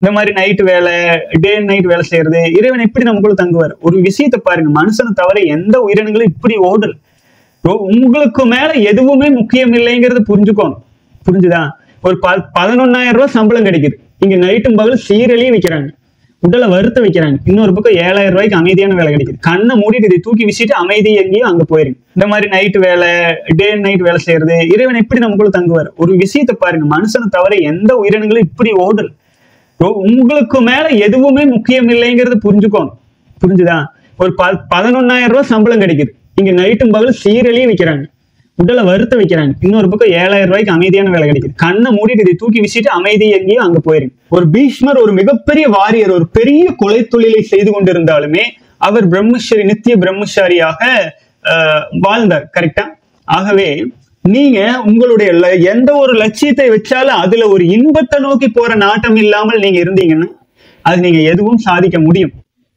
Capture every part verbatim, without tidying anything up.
இந்த மாதிரி நைட் வேலை, டே அண்ட் நைட் வேலை செய்யறது, இறைவன் எப்படி நமக்குள்ள தங்குவார்? ஒரு விஷயத்தை பாருங்க, மனுஷனை தவிர எந்த உயிரினங்களும் இப்படி ஓடல். உங்களுக்கு மேல எதுவுமே முக்கியம் இல்லைங்கிறது புரிஞ்சுக்கோங்க. புரிஞ்சுதா? ஒரு ப பதினொன்னாயிரம் ரூபாய் சம்பளம் கிடைக்குது. இங்க நைட்டும் பகல் சீரழியே வைக்கிறாங்க, உடலை வருத்த வைக்கிறாங்க. இன்னொரு பக்கம் ஏழாயிரம் ரூபாய்க்கு அமைதியான வேலை கிடைக்குது. கண்ணை மூடிட்டு இதை தூக்கி வீசிட்டு அமைதி எங்கேயும் அங்க போயிருங்க. இந்த மாதிரி நைட் வேலை, டே அண்ட் நைட் வேலை செய்யறது, இறைவன் எப்படி நமக்குள்ள தங்குவார்? ஒரு விஷயத்தை பாருங்க, மனுஷனை தவிர எந்த உயிரினங்களும் இப்படி ஓடல். உங்களுக்கு மேல எதுவுமே முக்கியம் இல்லைங்கிறது புரிஞ்சுக்கோங்க. புரிஞ்சுதா? ஒரு ப பதினொன்னாயிரம் ரூபாய் சம்பளம் கிடைக்குது. இங்க நைட்டும் பகல் சீரழியே வைக்கிறாங்க, உடலை வருத்த வைக்கிறாங்க. இன்னொரு பக்கம் ஏழாயிரம் ரூபாய்க்கு அமைதியான வேலை கிடைக்குது. கண்ணை மூடிட்டு இதை தூக்கி வீசிட்டு அமைதி எங்கேயும் அங்க போயிருங்க. ஒரு பீஷ்மர் ஒரு மிகப்பெரிய வாரியர், ஒரு பெரிய கொலை தொழிலை செய்து கொண்டிருந்தாலுமே அவர் பிரம்மச்சாரி, நித்திய பிரம்மச்சாரியாக அஹ் வாழ்ந்தார். கரெக்டா? ஆகவே நீங்க உங்களுடைய எந்த ஒரு லட்சியத்தை வச்சாலும் அதுல ஒரு இன்பத்தை நோக்கி போற நாட்டம் இல்லாமல் நீங்க இருந்தீங்கன்னா அது நீங்க எதுவும் சாதிக்க முடியும்.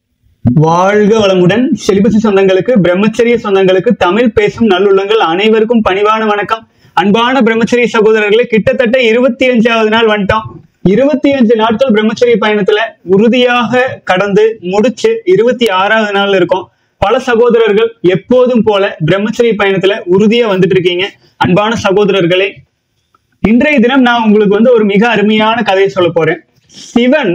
வாழ்க வளமுடன். செலிபசி சொந்தங்களுக்கு, பிரம்மச்சரிய சொந்தங்களுக்கு, தமிழ் பேசும் நல்லுள்ளங்கள் அனைவருக்கும் பணிவான வணக்கம். அன்பான பிரம்மச்சரிய சகோதரர்களே, கிட்டத்தட்ட இருபத்தி அஞ்சாவது நாள் வந்துட்டோம். இருபத்தி அஞ்சு நாட்கள் பிரம்மச்சரிய பயணத்துல உறுதியாக கடந்து முடிச்சு இருபத்தி ஆறாவது நாள் இருக்கும். பல சகோதரர்கள் எப்போதும் போல பிரம்மச்சரிய பயணத்துல உறுதியா வந்துட்டு இருக்கீங்க. அன்பான சகோதரர்களே, இன்றைய தினம் நான் உங்களுக்கு வந்து ஒரு மிக அருமையான கதையை சொல்ல போறேன். சிவன்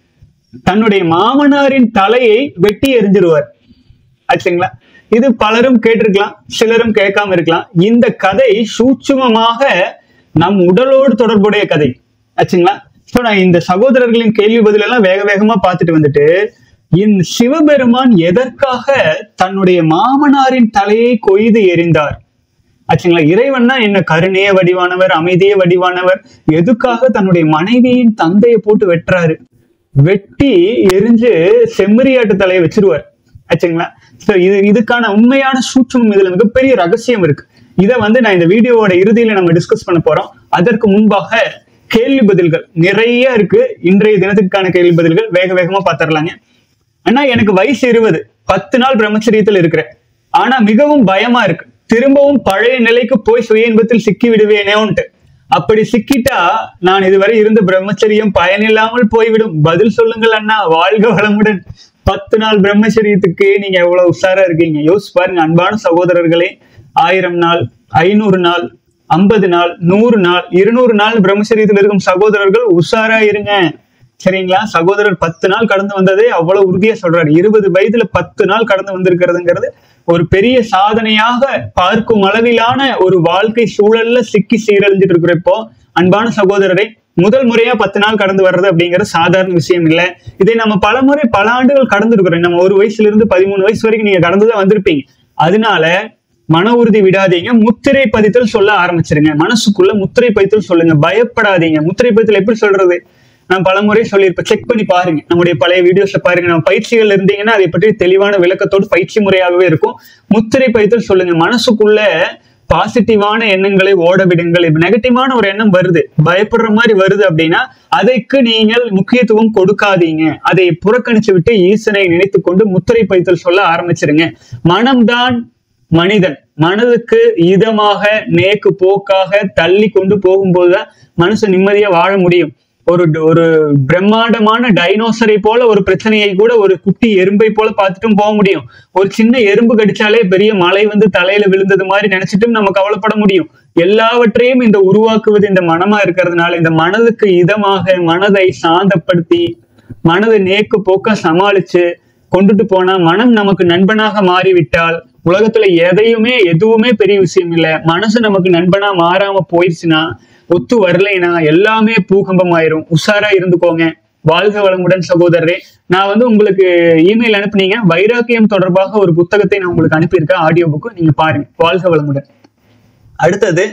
தன்னுடைய மாமனாரின் தலையை வெட்டி எறிஞ்சிருவார். ஆச்சுங்களா? இது பலரும் கேட்டிருக்கலாம், சிலரும் கேட்காம இருக்கலாம். இந்த கதை சூட்சுமமாக நம் உடலோடு தொடர்புடைய கதை. ஆச்சுங்களா? சோ நான் இந்த சகோதரர்களின் கேள்வி பதில் எல்லாம் வேக வேகமா பார்த்துட்டு வந்துட்டு, இந்த சிவபெருமான் எதற்காக தன்னுடைய மாமனாரின் தலையை கொய்து எறிந்தார்? ஆச்சுங்களா? இறைவன்னா என்ன? கருணைய வடிவானவர், அமைதிய வடிவானவர். எதுக்காக தன்னுடைய மனைவியின் தந்தையை போட்டு வெட்டுறாரு? வெட்டி எரிஞ்சு செம்மறியாட்டு தலையை வச்சிருவார். ஆச்சுங்களா? சோ இது இதுக்கான உண்மையான சூட்சமம், இதுல மிகப்பெரிய ரகசியம் இருக்கு. இதை வந்து நான் இந்த வீடியோவோட இறுதியில நம்ம டிஸ்கஸ் பண்ண போறோம். அதற்கு முன்பாக கேள்வி பதில்கள் நிறைய இருக்கு. இன்றைய தினத்துக்கான கேள்வி பதில்கள் வேக வேகமா பாத்திரலாங்க. ஆனா எனக்கு வயசு இருபது, பத்து நாள் பிரம்மச்சரியத்தில் இருக்கிறேன். ஆனா மிகவும் பயமா இருக்கு, திரும்பவும் பழைய நிலைக்கு போய் சுய இன்பத்தில் சிக்கி விடுவேனேன்ட்டு. அப்படி சிக்கிட்டா நான் இதுவரை இருந்த பிரம்மச்சரியம் பயனில்லாமல் போய்விடும். பதில் சொல்லுங்கள் அண்ணா. வாழ்க வளமுடன். பத்து நாள் பிரம்மச்சரியத்துக்கு நீங்க எவ்வளவு உஷாரா இருக்கீங்க யோசிச்சு பாருங்க. அன்பான சகோதரர்களே, ஆயிரம் நாள், ஐநூறு நாள், ஐம்பது நாள், நூறு நாள், இருநூறு நாள் பிரம்மச்சரியத்தில் இருக்கும் சகோதரர்கள் உஷாரா இருங்க. சரிங்களா? சகோதரர் பத்து நாள் கடந்து வந்ததே அவ்வளவு உறுதியா சொல்றாரு. இருபது வயதுல பத்து நாள் கடந்து வந்திருக்கிறதுங்கிறது ஒரு பெரிய சாதனையாக பார்க்கும் அளவிலான ஒரு வாழ்க்கை சூழல்ல சிக்கி சீரழிஞ்சிட்டு இருக்கிறப்போ, அன்பான சகோதரரை, முதல் முறையா பத்து நாள் கடந்து வர்றது அப்படிங்கிறது சாதாரண விஷயம் இல்லை. இதை நம்ம பல முறை பல ஆண்டுகள் கடந்து இருக்கிறோம். நம்ம ஒரு வயசுல இருந்து பதிமூணு வயசு வரைக்கும் நீங்க கடந்துதான் வந்திருப்பீங்க. அதனால மன உறுதி விடாதீங்க. முத்திரை பதித்தல் சொல்ல ஆரம்பிச்சிருங்க. மனசுக்குள்ள முத்திரை பதித்தல் சொல்லுங்க, பயப்படாதீங்க. முத்திரை பதித்தல் எப்படி சொல்றது? நான் பல முறை சொல்லியிருப்பேன், செக் பண்ணி பாருங்க. நம்முடைய பழைய வீடியோஸ்ல பாருங்க. நம்ம பயிற்சிகள் இருந்தீங்கன்னா அதை பற்றி தெளிவான விளக்கத்தோடு பயிற்சி முறையாகவே இருக்கும். முத்திரை பதித்தல் சொல்லுங்க. மனசுக்குள்ள பாசிட்டிவான எண்ணங்களை ஓட விடுங்கள். இப்ப நெகட்டிவான ஒரு எண்ணம் வருது, பயப்படுற மாதிரி வருது அப்படின்னா அதற்கு நீங்கள் முக்கியத்துவம் கொடுக்காதீங்க. அதை புறக்கணிச்சு விட்டு ஈசனை நினைத்து கொண்டு முத்திரை பதித்தல் சொல்ல ஆரம்பிச்சிருங்க. மனம்தான் மனிதன். மனதுக்கு இதமாக நேக்கு போக்காக தள்ளி கொண்டு போகும்போதுதான் மனுஷன் நிம்மதியா வாழ முடியும். ஒரு ஒரு பிரம்மாண்டமான டைனோசரை போல ஒரு பிரச்சனையை கூட ஒரு குட்டி எறும்பை போல பார்த்துட்டும் போக முடியும். ஒரு சின்ன எறும்பு கடிச்சாலே பெரிய மலை வந்து தலையில விழுந்தது மாதிரி நினைச்சிட்டும் நம்ம கவலைப்பட முடியும். எல்லாவற்றையும் இந்த உருவாக்குவது இந்த மனமா இருக்கிறதுனால இந்த மனதுக்கு இதமாக மனதை சாந்தப்படுத்தி மனதை நேக்கு போக்க சமாளிச்சு கொண்டுட்டு போனா மனம் நமக்கு நண்பனாக மாறிவிட்டால் உலகத்துல எதையுமே எதுவுமே பெரிய விஷயம் இல்லை. மனசு நமக்கு நண்பனா மாறாம போயிடுச்சுன்னா, ஒத்து வரலைன்னா எல்லாமே பூகம்பம் ஆயிரும். உஷாரா இருந்துக்கோங்க. வாழ்க வளமுடன் சகோதரரே. நான் வந்து உங்களுக்கு இமெயில் அனுப்புனீங்க, வைராக்கியம் தொடர்பாக ஒரு புத்தகத்தை நான் உங்களுக்கு அனுப்பியிருக்கேன், ஆடியோ புக்கு, நீங்க பாருங்க. வாழ்க வளமுடன். அடுத்தது,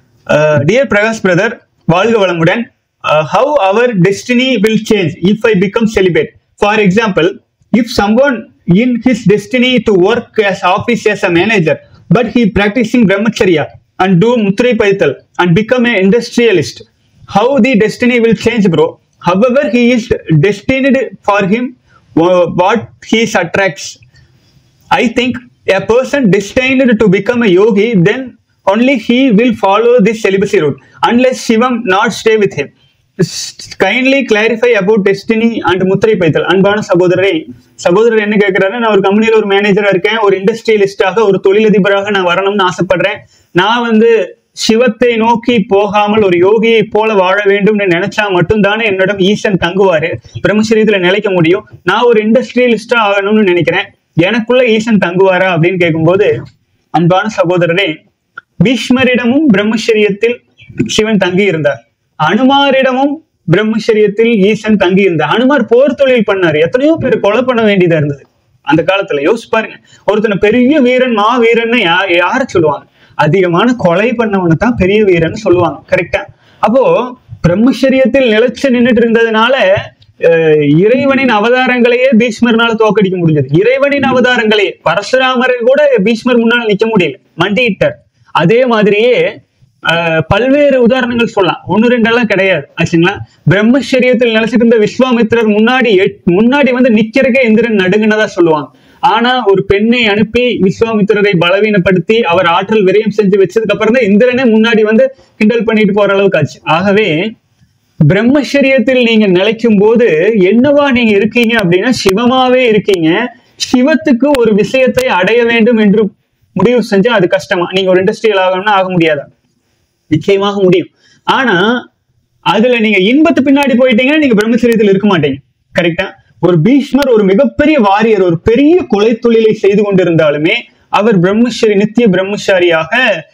டியர் பிரகாஷ் பிரதர், வாழ்க வளமுடன். How our destiny will change if I become celibate. For example, if someone in his destiny to work as office as a manager, but he practicing brahmacharya and do mutrai paital and become an industrialist, how the destiny will change, bro? However, he is destined for him what he attracts. I think a person destined to become a yogi, then only he will follow this celibacy route unless Shivam not stay with him. Kindly clarify about destiny and முத்திரை பைத்தல். அன்பான சகோதரரை, சகோதரர் என்ன கேட்கிறாரு, நான் ஒரு கம்பெனியில ஒரு மேனேஜரா இருக்கேன், ஒரு இண்டஸ்ட்ரியலிஸ்டாக ஒரு தொழிலதிபராக நான் வரணும்னு ஆசைப்படுறேன். நான் வந்து சிவத்தை நோக்கி போகாமல் ஒரு யோகியை போல வாழ வேண்டும்னு நினைச்சா மட்டும்தானே என்னிடம் ஈசன் தங்குவாரு, பிரம்மச்சரியத்துல நிலைக்க முடியும். நான் ஒரு இண்டஸ்ட்ரியலிஸ்டா ஆகணும்னு நினைக்கிறேன், எனக்குள்ள ஈசன் தங்குவாரா அப்படின்னு கேட்கும்போது, அன்பான சகோதரரே, பீஷ்மரிடமும் பிரம்மச்சரியத்தில் சிவன் தங்கி இருந்தார். அனுமாரிடமும் பிரம்மச்சரியத்தில் ஈசன் தங்கி இருந்தார். அனுமார் போர் தொழில் பண்ணாரு, எத்தனையோ பேர் கொலை பண்ண வேண்டியதா இருந்தது அந்த காலத்துல. யோசிச்சு பாருங்க, ஒருத்தனை பெரிய வீரன் மா வீரன் யா யார சொல்லுவாங்க? அதிகமான கொலை பண்ணவனை தான் பெரிய வீரன் சொல்லுவாங்க. கரெக்டா? அப்போ பிரம்மச்சரியத்தில் நிலைச்சு நின்றுட்டு இருந்ததுனால இறைவனின் அவதாரங்களையே பீஷ்மர்னால தோக்கடிக்க முடிஞ்சது. இறைவனின் அவதாரங்களே, பரசுராமரை கூட பீஷ்மர் முன்னால நிக்க முடியல, மண்டியிட்டார். அதே மாதிரியே அஹ் பல்வேறு உதாரணங்கள் சொல்லலாம், ஒன்னு ரெண்டெல்லாம் கிடையாது ஆச்சுங்களா. பிரம்மச்சரியத்தில் நிலைச்சிட்டு இருந்த விஸ்வாமித்திரர் முன்னாடி முன்னாடி வந்து நிக்கிறக்கே இந்திரன் நடுங்கினதா சொல்லுவாங்க. ஆனா ஒரு பெண்ணை அனுப்பி விஸ்வாமித்திரரை பலவீனப்படுத்தி அவர் ஆற்றல் விரயம் செஞ்சு வச்சதுக்கு அப்புறம் தான் இந்திரனே முன்னாடி வந்து கிண்டல் பண்ணிட்டு போற அளவுக்கு ஆச்சு. ஆகவே பிரம்மச்சரியத்தில் நீங்க நிலைக்கும் போது என்னவா நீங்க இருக்கீங்க அப்படின்னா சிவமாவே இருக்கீங்க. சிவத்துக்கு ஒரு விஷயத்தை அடைய வேண்டும் என்று முடிவு செஞ்சா அது கஷ்டமா? நீங்க ஒரு இண்டஸ்ட்ரியல் ஆகணும்னா ஆக முடியாதா? நிச்சயமாக முடியும். ஆனா அதுல நீங்க இன்பத்து பின்னாடி போயிட்டீங்கன்னா நீங்க பிரம்மச்சரியத்தில் இருக்க மாட்டீங்க. கரெக்டா? ஒரு பீஷ்மர் ஒரு மிகப்பெரிய வாரியர், ஒரு பெரிய கொலை தொழிலை செய்து கொண்டிருந்தாலுமே அவர் பிரம்மச்சரி நித்திய பிரம்மச்சாரியாக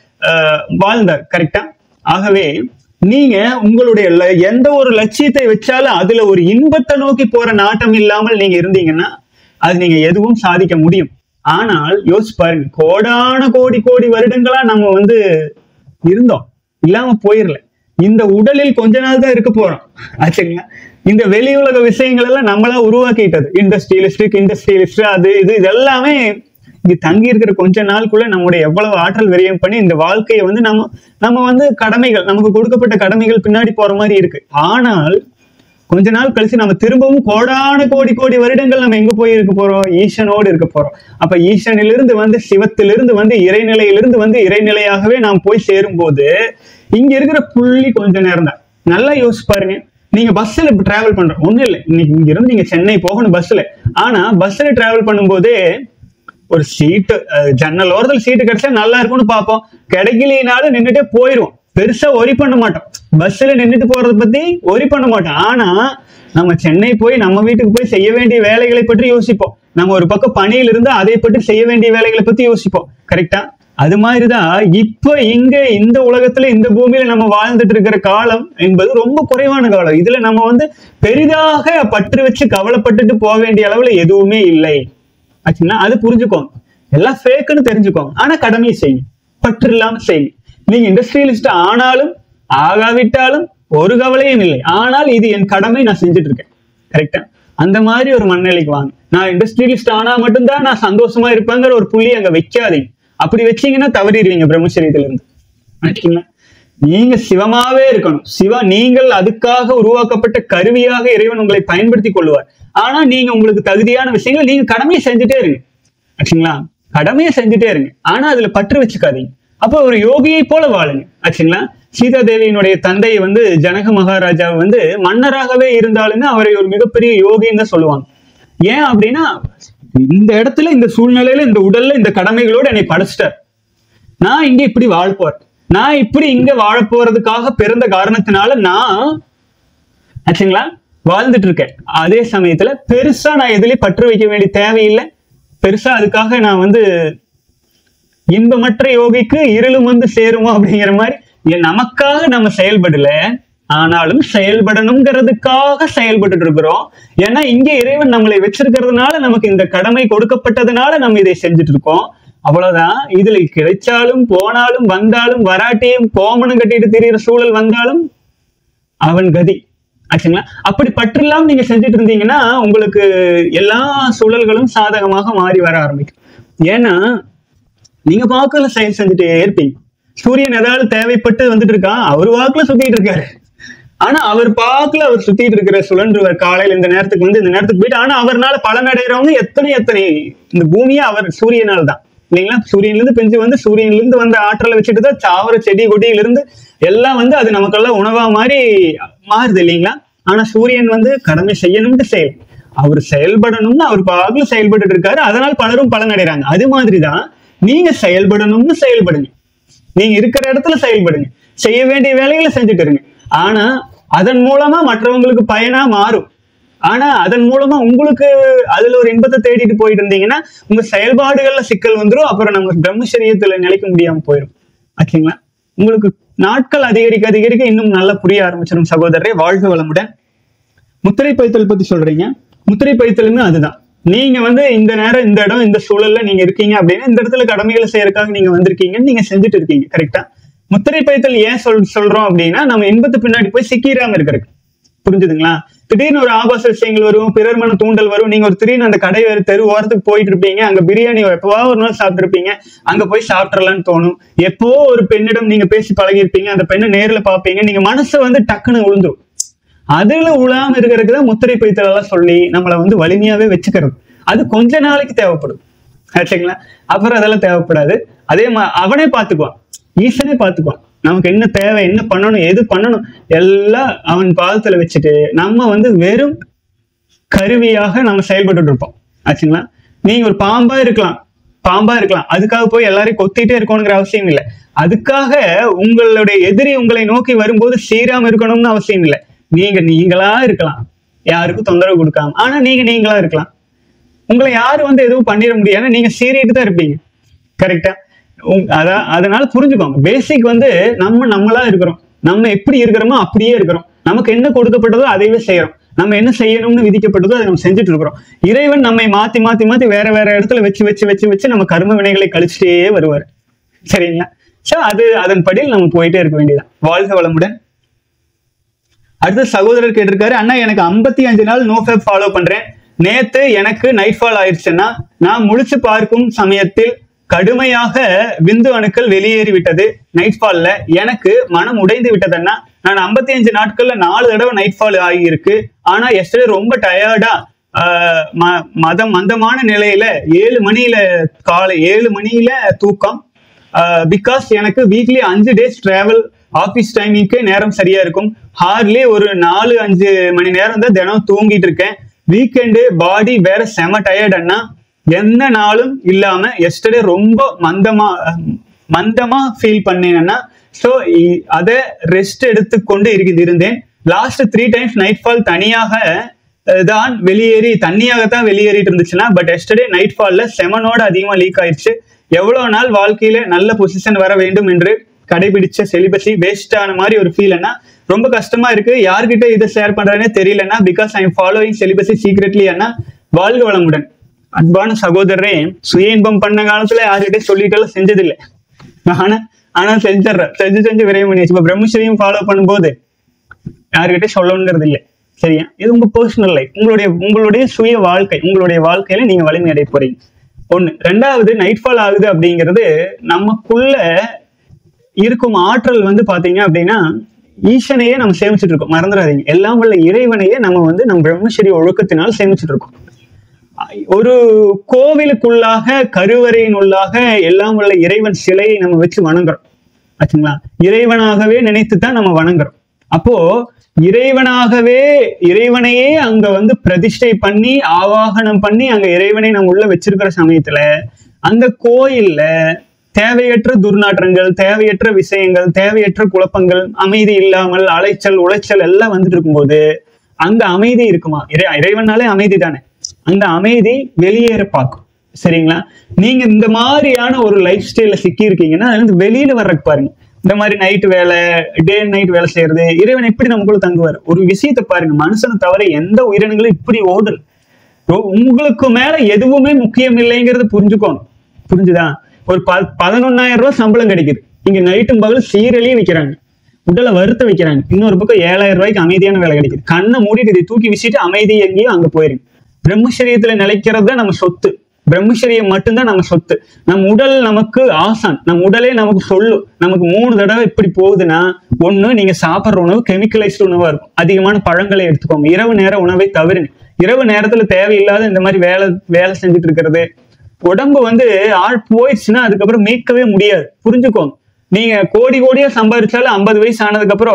அஹ் வாழ்ந்தார். கரெக்டா? ஆகவே நீங்க உங்களுடைய எந்த ஒரு லட்சியத்தை வச்சாலும் அதுல ஒரு இன்பத்தை நோக்கி போற நாட்டம் இல்லாமல் நீங்க இருந்தீங்கன்னா அது நீங்க எதுவும் சாதிக்க முடியும். ஆனால் யோசிச்சு பாருங்க, கோடான கோடி கோடி வருடங்களா நம்ம வந்து இருந்தோம், இல்லாம போயிடல. இந்த உடலில் கொஞ்ச நாள் தான் இருக்க போறோம் ஆச்சுங்களா. இந்த வெளி உலக விஷயங்கள் எல்லாம் நம்மளா உருவாக்கிட்டது. இண்டஸ்ட்ரியலிஸ்ட் இண்டஸ்ட்ரியலிஸ்ட் அது இது இதெல்லாமே இங்க தங்கி இருக்கிற கொஞ்ச நாளுக்குள்ள நம்முடைய எவ்வளவு ஆற்றல் விரயம் பண்ணி இந்த வாழ்க்கையை வந்து நம்ம நம்ம வந்து கடமைகள், நமக்கு கொடுக்கப்பட்ட கடமைகள் பின்னாடி போற மாதிரி இருக்கு. ஆனால் கொஞ்ச நாள் கழிச்சு நம்ம திரும்பவும் கோடான கோடி கோடி வருடங்கள் நம்ம எங்க போய் இருக்க போறோம்? ஈசனோடு இருக்க போறோம். அப்ப ஈசனிலிருந்து வந்து சிவத்திலிருந்து வந்து இறைநிலையிலிருந்து வந்து இறைநிலையாகவே நாம் போய் சேரும் போது இங்க இருக்கிற புள்ளி கொஞ்ச நேரம் தான். நல்லா யோசிச்சு பாருங்க, நீங்க பஸ்ல டிராவல் பண்றோம் ஒண்ணும் இல்லை, இன்னைக்கு இங்க இருந்து நீங்க சென்னை போகணும் பஸ்ல. ஆனா பஸ்ல டிராவல் பண்ணும்போதே ஒரு சீட்டு ஜன்னல் ஓரத்தில் சீட்டு கிடைச்சா நல்லா இருக்கும்னு பார்ப்போம், கிடைக்கலினாலும் நின்றுட்டே போயிடுவோம். பெருசா ஒரி பண்ண மாட்டோம், பஸ்ல நின்றுட்டு போறதை பத்தி ஒரி பண்ண மாட்டோம். ஆனா நம்ம சென்னை போய் நம்ம வீட்டுக்கு போய் செய்ய வேண்டிய வேலைகளை பற்றி யோசிப்போம். நம்ம ஒரு பக்கம் பணியில இருந்து அதை பற்றி செய்ய வேண்டிய வேலைகளை பத்தி யோசிப்போம். கரெக்டா? அது மாதிரிதான் இப்ப இங்க இந்த உலகத்துல இந்த பூமியில நம்ம வாழ்ந்துட்டு இருக்கிற காலம் என்பது ரொம்ப குறைவான காலம். இதுல நம்ம வந்து பெரிதாக பற்று வச்சு கவலைப்பட்டுட்டு போக வேண்டிய அளவுல எதுவுமே இல்லை ஆச்சுன்னா அது புரிஞ்சுக்கோங்க. எல்லாம் ஃபேக்குன்னு தெரிஞ்சுக்கோங்க. ஆனா கடமையை செய்யுங்க, பற்று இல்லாம செய்யுங்க. நீங்க இண்டஸ்ட்ரியலிஸ்ட் ஆனாலும் ஆகாவிட்டாலும் ஒரு கவலையும் இல்லை. ஆனால் இது என் கடமை, நான் செஞ்சுட்டு இருக்கேன். கரெக்டா? அந்த மாதிரி ஒரு மனநிலைக்கு வாங்க. நான் இண்டஸ்ட்ரியலிஸ்ட் ஆனா மட்டும்தான் நான் சந்தோஷமா இருப்பேங்கிற ஒரு புள்ளி அங்க வைக்காதீங்க. அப்படி வச்சீங்கன்னா தவறிடுவீங்க பிரம்மச்சரியத்துல இருந்து. நீங்க சிவமாவே இருக்கணும். சிவா நீங்கள் அதுக்காக உருவாக்கப்பட்ட கருவியாக இறைவன் உங்களை பயன்படுத்தி கொள்வார். ஆனா நீங்க உங்களுக்கு தகுதியான விஷயங்கள் நீங்க கடமையை செஞ்சுட்டே இருங்க ஆச்சுங்களா. கடமையை செஞ்சுட்டே இருங்க, ஆனா அதுல பற்று வச்சுக்காதீங்க. அப்போ ஒரு யோகியை போல வாழுங்க ஆச்சுங்களா. சீதா தேவியினுடைய தந்தை வந்து ஜனக மகாராஜா வந்து மன்னராகவே இருந்தாலுமே அவரை ஒரு மிகப்பெரிய யோகின்னு தான் சொல்லுவாங்க. ஏன் அப்படின்னா இந்த இடத்துல இந்த சூழ்நிலையில இந்த உடல்ல இந்த கடமைகளோடு என்னை படைச்சிட்டார். நான் இங்க இப்படி வாழ போறேன், நான் இப்படி இங்க வாழ போறதுக்காக பிறந்த காரணத்தினால நான் ஆச்சுங்களா வாழ்ந்துட்டு இருக்கேன். அதே சமயத்துல பெருசா நான் எதுலயும் பற்று வைக்க வேண்டிய தேவையில்லை. பெருசா அதுக்காக நான் வந்து இன்பமற்ற யோகிக்கு இருளும் வந்து சேருமோ அப்படிங்கிற மாதிரி நமக்காக நம்ம செயல்படல, ஆனாலும் செயல்படணுங்கிறதுக்காக செயல்பட்டு இருக்கிறோம். ஏன்னா இங்க இறைவன் நம்மளை வச்சிருக்கிறதுனால நமக்கு இந்த கடமை கொடுக்கப்பட்டதுனால நம்ம இதை செஞ்சுட்டு இருக்கோம். அவ்வளவுதான். இதுல கிடைச்சாலும் போனாலும் வந்தாலும் வராட்டியும் கோமணம் கட்டிட்டு திரியிற சூழல் வந்தாலும் அவன் கதி ஆச்சுங்களா. அப்படி பற்று இல்லாம நீங்க செஞ்சுட்டு இருந்தீங்கன்னா உங்களுக்கு எல்லா சூழல்களும் சாதகமாக மாறி வர ஆரம்பிக்கும். ஏன்னா நீங்க வாக்குல செயல் செஞ்சுட்டே இருப்பீங்க. சூரியன் ஏதாவது தேவைப்பட்டு வந்துட்டு இருக்கான், அவர் வாக்குல சுத்திட்டு இருக்காரு. ஆனா அவர் பாக்குல அவர் சுத்திட்டு இருக்கிற சுழன்றுவர் காலையில இந்த நேரத்துக்கு வந்து இந்த நேரத்துக்கு போயிட்டு. ஆனா அவர்னால பலன் அடைகிறவங்க எத்தனை எத்தனை இந்த பூமியை அவர் சூரியனால் தான் இல்லைங்களா? சூரியன்ல இருந்து பெஞ்சு வந்து சூரியன்ல இருந்து வந்த ஆற்றலை வச்சுட்டு தான் தாவர செடி கொடியில இருந்து எல்லாம் வந்து அது நமக்கெல்லாம் உணவா மாதிரி மாறுது இல்லைங்களா? ஆனா சூரியன் வந்து கடமை செய்யணும்னு செயல், அவர் செயல்படணும்னு அவர் பாகுல செயல்பட்டு இருக்காரு, அதனால் பலரும் பலன் அடைறாங்க. அது மாதிரிதான் நீங்க செயல்படணும்னு செயல்படுங்க, நீங்க இருக்கிற இடத்துல செயல்படுங்க, செய்ய வேண்டிய வேலைகளை செஞ்சுட்டு இருங்க. ஆனா அதன் மூலமா மற்றவங்களுக்கு பயனா மாறும். ஆனா அதன் மூலமா உங்களுக்கு அதுல ஒரு இன்பத்தை தேடிட்டு போயிட்டு இருந்தீங்கன்னா உங்க செயல்பாடுகள்ல சிக்கல் வந்துடும். அப்புறம் நம்ம பிரம்மச்சரியத்துல நிலைக்க முடியாம போயிடும். ஓகேங்களா? உங்களுக்கு நாட்கள் அதிகரிக்க அதிகரிக்க இன்னும் நல்லா புரிய ஆரம்பிச்சிடும் சகோதரரே. வாழ்க வளமுடன். முத்திரை பைத்தல் பத்தி சொல்றீங்க. முத்திரை பைத்தலுமே அதுதான். நீங்க வந்து இந்த நேரம் இந்த இடம் இந்த சூழல்ல நீங்க இருக்கீங்க அப்படின்னா இந்த இடத்துல கடமைகளை செய்யறதுக்காக நீங்க வந்திருக்கீங்கன்னு நீங்க செஞ்சுட்டு இருக்கீங்க. கரெக்டா? முத்திரை பைத்தல் ஏன் சொல் சொல்றோம் அப்படின்னா நம்ம இன்பத்து பின்னாடி போய் சிக்கிராம இருக்கிறது. புரிஞ்சுதுங்களா? திடீர்னு ஒரு ஆபாச விஷயங்கள் வரும், பிறர் மன தூண்டல் வரும். நீங்க ஒரு திடீர்னு அந்த கடை தெரு ஓரத்துக்கு போயிட்டு இருப்பீங்க, அங்க பிரியாணி எப்பவா ஒரு நாள் சாப்பிட்டு இருப்பீங்க, அங்க போய் சாப்பிடலான்னு தோணும். எப்போ ஒரு பெண்ணிடம் நீங்க பேசி பழகி இருப்பீங்க, அந்த பெண்ணை நேர்ல பாப்பீங்க, நீங்க மனசு வந்து டக்குன்னு விழுந்துரும். அதுல உழாம இருக்கிறதுக்கு தான் முத்திரை பைத்தல் எல்லாம் சொல்லி நம்மளை வந்து வலிமையாவே வச்சுக்கிறது. அது கொஞ்ச நாளைக்கு தேவைப்படும். ஆச்சுங்களா? அப்புறம் அதெல்லாம் தேவைப்படாது. அதே மாதிரி அவனே பாத்துக்குவான், ஈசனே பாத்துக்குவான். நமக்கு என்ன தேவை, என்ன பண்ணணும், எது பண்ணணும் எல்லாம் அவன் பாதத்துல வச்சுட்டு நம்ம வந்து வெறும் கருவியாக நம்ம செயல்பட்டு இருப்போம். ஆச்சுங்களா? நீங்க ஒரு பாம்பா இருக்கலாம், பாம்பா இருக்கலாம், அதுக்காக போய் எல்லாரையும் கொத்திட்டே இருக்கணுங்கிற அவசியம் இல்லை. அதுக்காக உங்களுடைய எதிரி உங்களை நோக்கி வரும்போது சீராம இருக்கணும்னு அவசியம் இல்லை. நீங்க நீங்களா இருக்கலாம், யாருக்கும் தொந்தரவு கொடுக்காம. ஆனா நீங்க நீங்களா இருக்கலாம். உங்களை யாரும் வந்து எதுவும் பண்ணிட முடியாது, நீங்க சீறிட்டு தான் இருப்பீங்க. கரெக்டா? அதான் அதனால புரிஞ்சுக்கோங்க. பேசிக் வந்து நம்ம நம்மளா இருக்கிறோம், நம்ம எப்படி இருக்கிறோமோ அப்படியே இருக்கிறோம். நமக்கு என்ன கொடுக்கப்பட்டதோ அதைவே செய்யறோம். நம்ம என்ன செய்யணும்னு விதிக்கப்பட்டதோ அதை நம்ம செஞ்சுட்டு இருக்கிறோம். இறைவன் நம்மை மாத்தி மாத்தி மாத்தி வேற வேற இடத்துல வச்சு வச்சு வச்சு வச்சு நம்ம கர்ம வினைகளை கழிச்சுட்டே வருவார். சரிங்களா? சோ அது அதன் படியில் நம்ம போயிட்டே இருக்க வேண்டியதான். வாழ்க வளமுடன். அடுத்த சகோதரர் கேட்டிருக்காரு, அண்ணா எனக்கு ஐம்பத்தி அஞ்சு நாள் நோ ஃபேப் ஃபாலோ பண்றேன். நேத்து எனக்கு நைட் ஃபால் ஆயிடுச்சுன்னா நான் முழிச்சு பார்க்கும் சமயத்தில் கடுமையாக விந்து அணுக்கள் வெளியேறி விட்டது. நைட் ஃபால்ல எனக்கு மனம் உடைந்து விட்டதுன்னா நான் ஐம்பத்தி அஞ்சு நாட்கள்ல நாலு தடவை நைட் ஃபால் ஆகியிருக்கு. ஆனா எஸ்டர்டே ரொம்ப டயர்டா ஆஹ் மதம் மந்தமான நிலையில ஏழு மணியில காலை ஏழு மணியில தூக்கம். பிகாஸ் எனக்கு வீக்லி அஞ்சு டேஸ் டிராவல், ஆபீஸ் டைமிங்க்கு நேரம் சரியா இருக்கும். ஹார்ட்லி ஒரு நாலு அஞ்சு மணி நேரம் தான் தினம் தூங்கிட்டு இருக்கேன். வீக்கெண்டு பாடி வேற செம டயர்டுன்னா எந்த நாளும் இல்லாம எஸ்டர்டே ரொம்ப மந்தமா மந்தமா ஃபீல் பண்ணேன்னா ஸோ அதை ரெஸ்ட் எடுத்துக்கொண்டு இருக்குது இருந்தேன். Last three times night fall தனியாக தான் வெளியேறி தண்ணியாகத்தான் வெளியேறிட்டு இருந்துச்சுன்னா, பட் எஸ்டர்டே நைட் ஃபால்ல செமனோட அதிகமா லீக் ஆயிடுச்சு. எவ்வளவு நாள் வாழ்க்கையில நல்ல பொசிஷன் வர வேண்டும் என்று கடைபிடிச்ச செலிபஸி வேஸ்ட் ஆன மாதிரி ஒரு ஃபீல்னா ரொம்ப கஷ்டமா இருக்கு. யார்கிட்ட இதை ஷேர் பண்றதுனே தெரியலன்னா because I am following celibacy secretly அண்ணா. வாழ்க வளமுடன். அன்பான சகோதரரே, சுய இன்பம் பண்ண காலத்துல யார்கிட்ட சொல்லிட்டு செஞ்சதில்லை. ஆனா ஆனா செஞ்சிடறேன், செஞ்சு செஞ்சு விரைவு பண்ணியாச்சு. இப்ப பிரம்மச்சரியம் ஃபாலோ பண்ணும்போது யார்கிட்ட சொல்லணுங்கிறது இல்லை. சரியா? இது உங்க பர்சனல் லைஃப், உங்களுடைய உங்களுடைய சுய வாழ்க்கை, உங்களுடைய வாழ்க்கையில நீங்க வலிமை அடைய போறீங்க. ஒண்ணு. ரெண்டாவது, நைட் ஃபால் ஆகுது அப்படிங்கிறது நமக்குள்ள இருக்கும் ஆற்றல் வந்து பாத்தீங்க அப்படின்னா ஈசனையே நம்ம சேமிச்சுட்டு இருக்கோம். மறந்துடாதீங்க, எல்லாம் உள்ள இறைவனையே நம்ம வந்து நம்ம பிரம்மச்சரிய ஒழுக்கத்தினால் சேமிச்சுட்டு இருக்கோம். ஒரு கோவிலுக்குள்ளாக கருவறையின் உள்ளாக எல்லாம் உள்ள இறைவன் சிலையை நம்ம வச்சு வணங்குறோம். ஆச்சுங்களா? இறைவனாகவே நினைத்துதான் நம்ம வணங்குறோம். அப்போ இறைவனாகவே இறைவனையே அங்க வந்து பிரதிஷ்டை பண்ணி ஆவாகனம் பண்ணி அங்க இறைவனை நம்ம உள்ள வச்சிருக்கிற சமயத்துல அந்த கோயில்ல தேவையற்ற துர்நாற்றங்கள், தேவையற்ற விஷயங்கள், தேவையற்ற குழப்பங்கள், அமைதி இல்லாமல் அலைச்சல் உளைச்சல் எல்லாம் வந்துட்டு இருக்கும்போது அங்க அமைதி இருக்குமா? இறை இறைவனாலே அமைதி தானே. அந்த அமைதி வெளியேற பார்க்கும். சரிங்களா? நீங்க இந்த மாதிரியான ஒரு லைஃப் ஸ்டைல சிக்கி இருக்கீங்கன்னா அதுல இருந்து வெளியில வர்றதுக்கு பாருங்க. இந்த மாதிரி நைட் வேலை, டே நைட் வேலை செய்யறது, இறைவன் எப்படி நமக்குள்ள தங்குவார்? ஒரு விஷயத்த பாருங்க, மனுஷனை தவிர எந்த உயிரினங்களும் இப்படி ஓடல். உங்களுக்கு மேல எதுவுமே முக்கியம் இல்லைங்கிறது புரிஞ்சுக்கணும். புரிஞ்சுதா? ஒரு ப பதினொன்னாயிரம் ரூபாய் சம்பளம் கிடைக்குது, இங்க நைட்டும் பகலும் சீரழியும் வைக்கிறாங்க, உடலை வருத்த வைக்கிறாங்க. இன்னொரு பக்கம் ஏழாயிரம் ரூபாய்க்கு அமைதியான வேலை கிடைக்குது. கண்ணை மூடிட்டு இதை தூக்கி வீசிட்டு அமைதி எங்கேயும் அங்க போயிருங்க. பிரம்மச்சரியத்துல நிலைக்கிறது தான் நம்ம சொத்து. பிரம்மச்சரியம் மட்டும்தான் நம்ம சொத்து. நம் உடல் நமக்கு ஆசான், நம் உடலே நமக்கு சொல்லும். நமக்கு மூணு தடவை இப்படி போகுதுன்னா, ஒண்ணு நீங்க சாப்பிட்ற உணவு கெமிக்கலைஸ்டு உணவா இருக்கும், அதிகமான பழங்களை எடுத்துக்கோங்க, இரவு நேர உணவை தவிருங்க. இரவு நேரத்துல தேவையில்லாத இந்த மாதிரி வேலை வேலை செஞ்சுட்டு இருக்கிறது, உடம்பு வந்து ஆள் போயிடுச்சுன்னா அதுக்கப்புறம் மீட்கவே முடியாது. புரிஞ்சுக்கோங்க. நீங்க கோடி கோடியா சம்பாதிச்சாலும் ஐம்பது வயசு ஆனதுக்கு அப்புறம்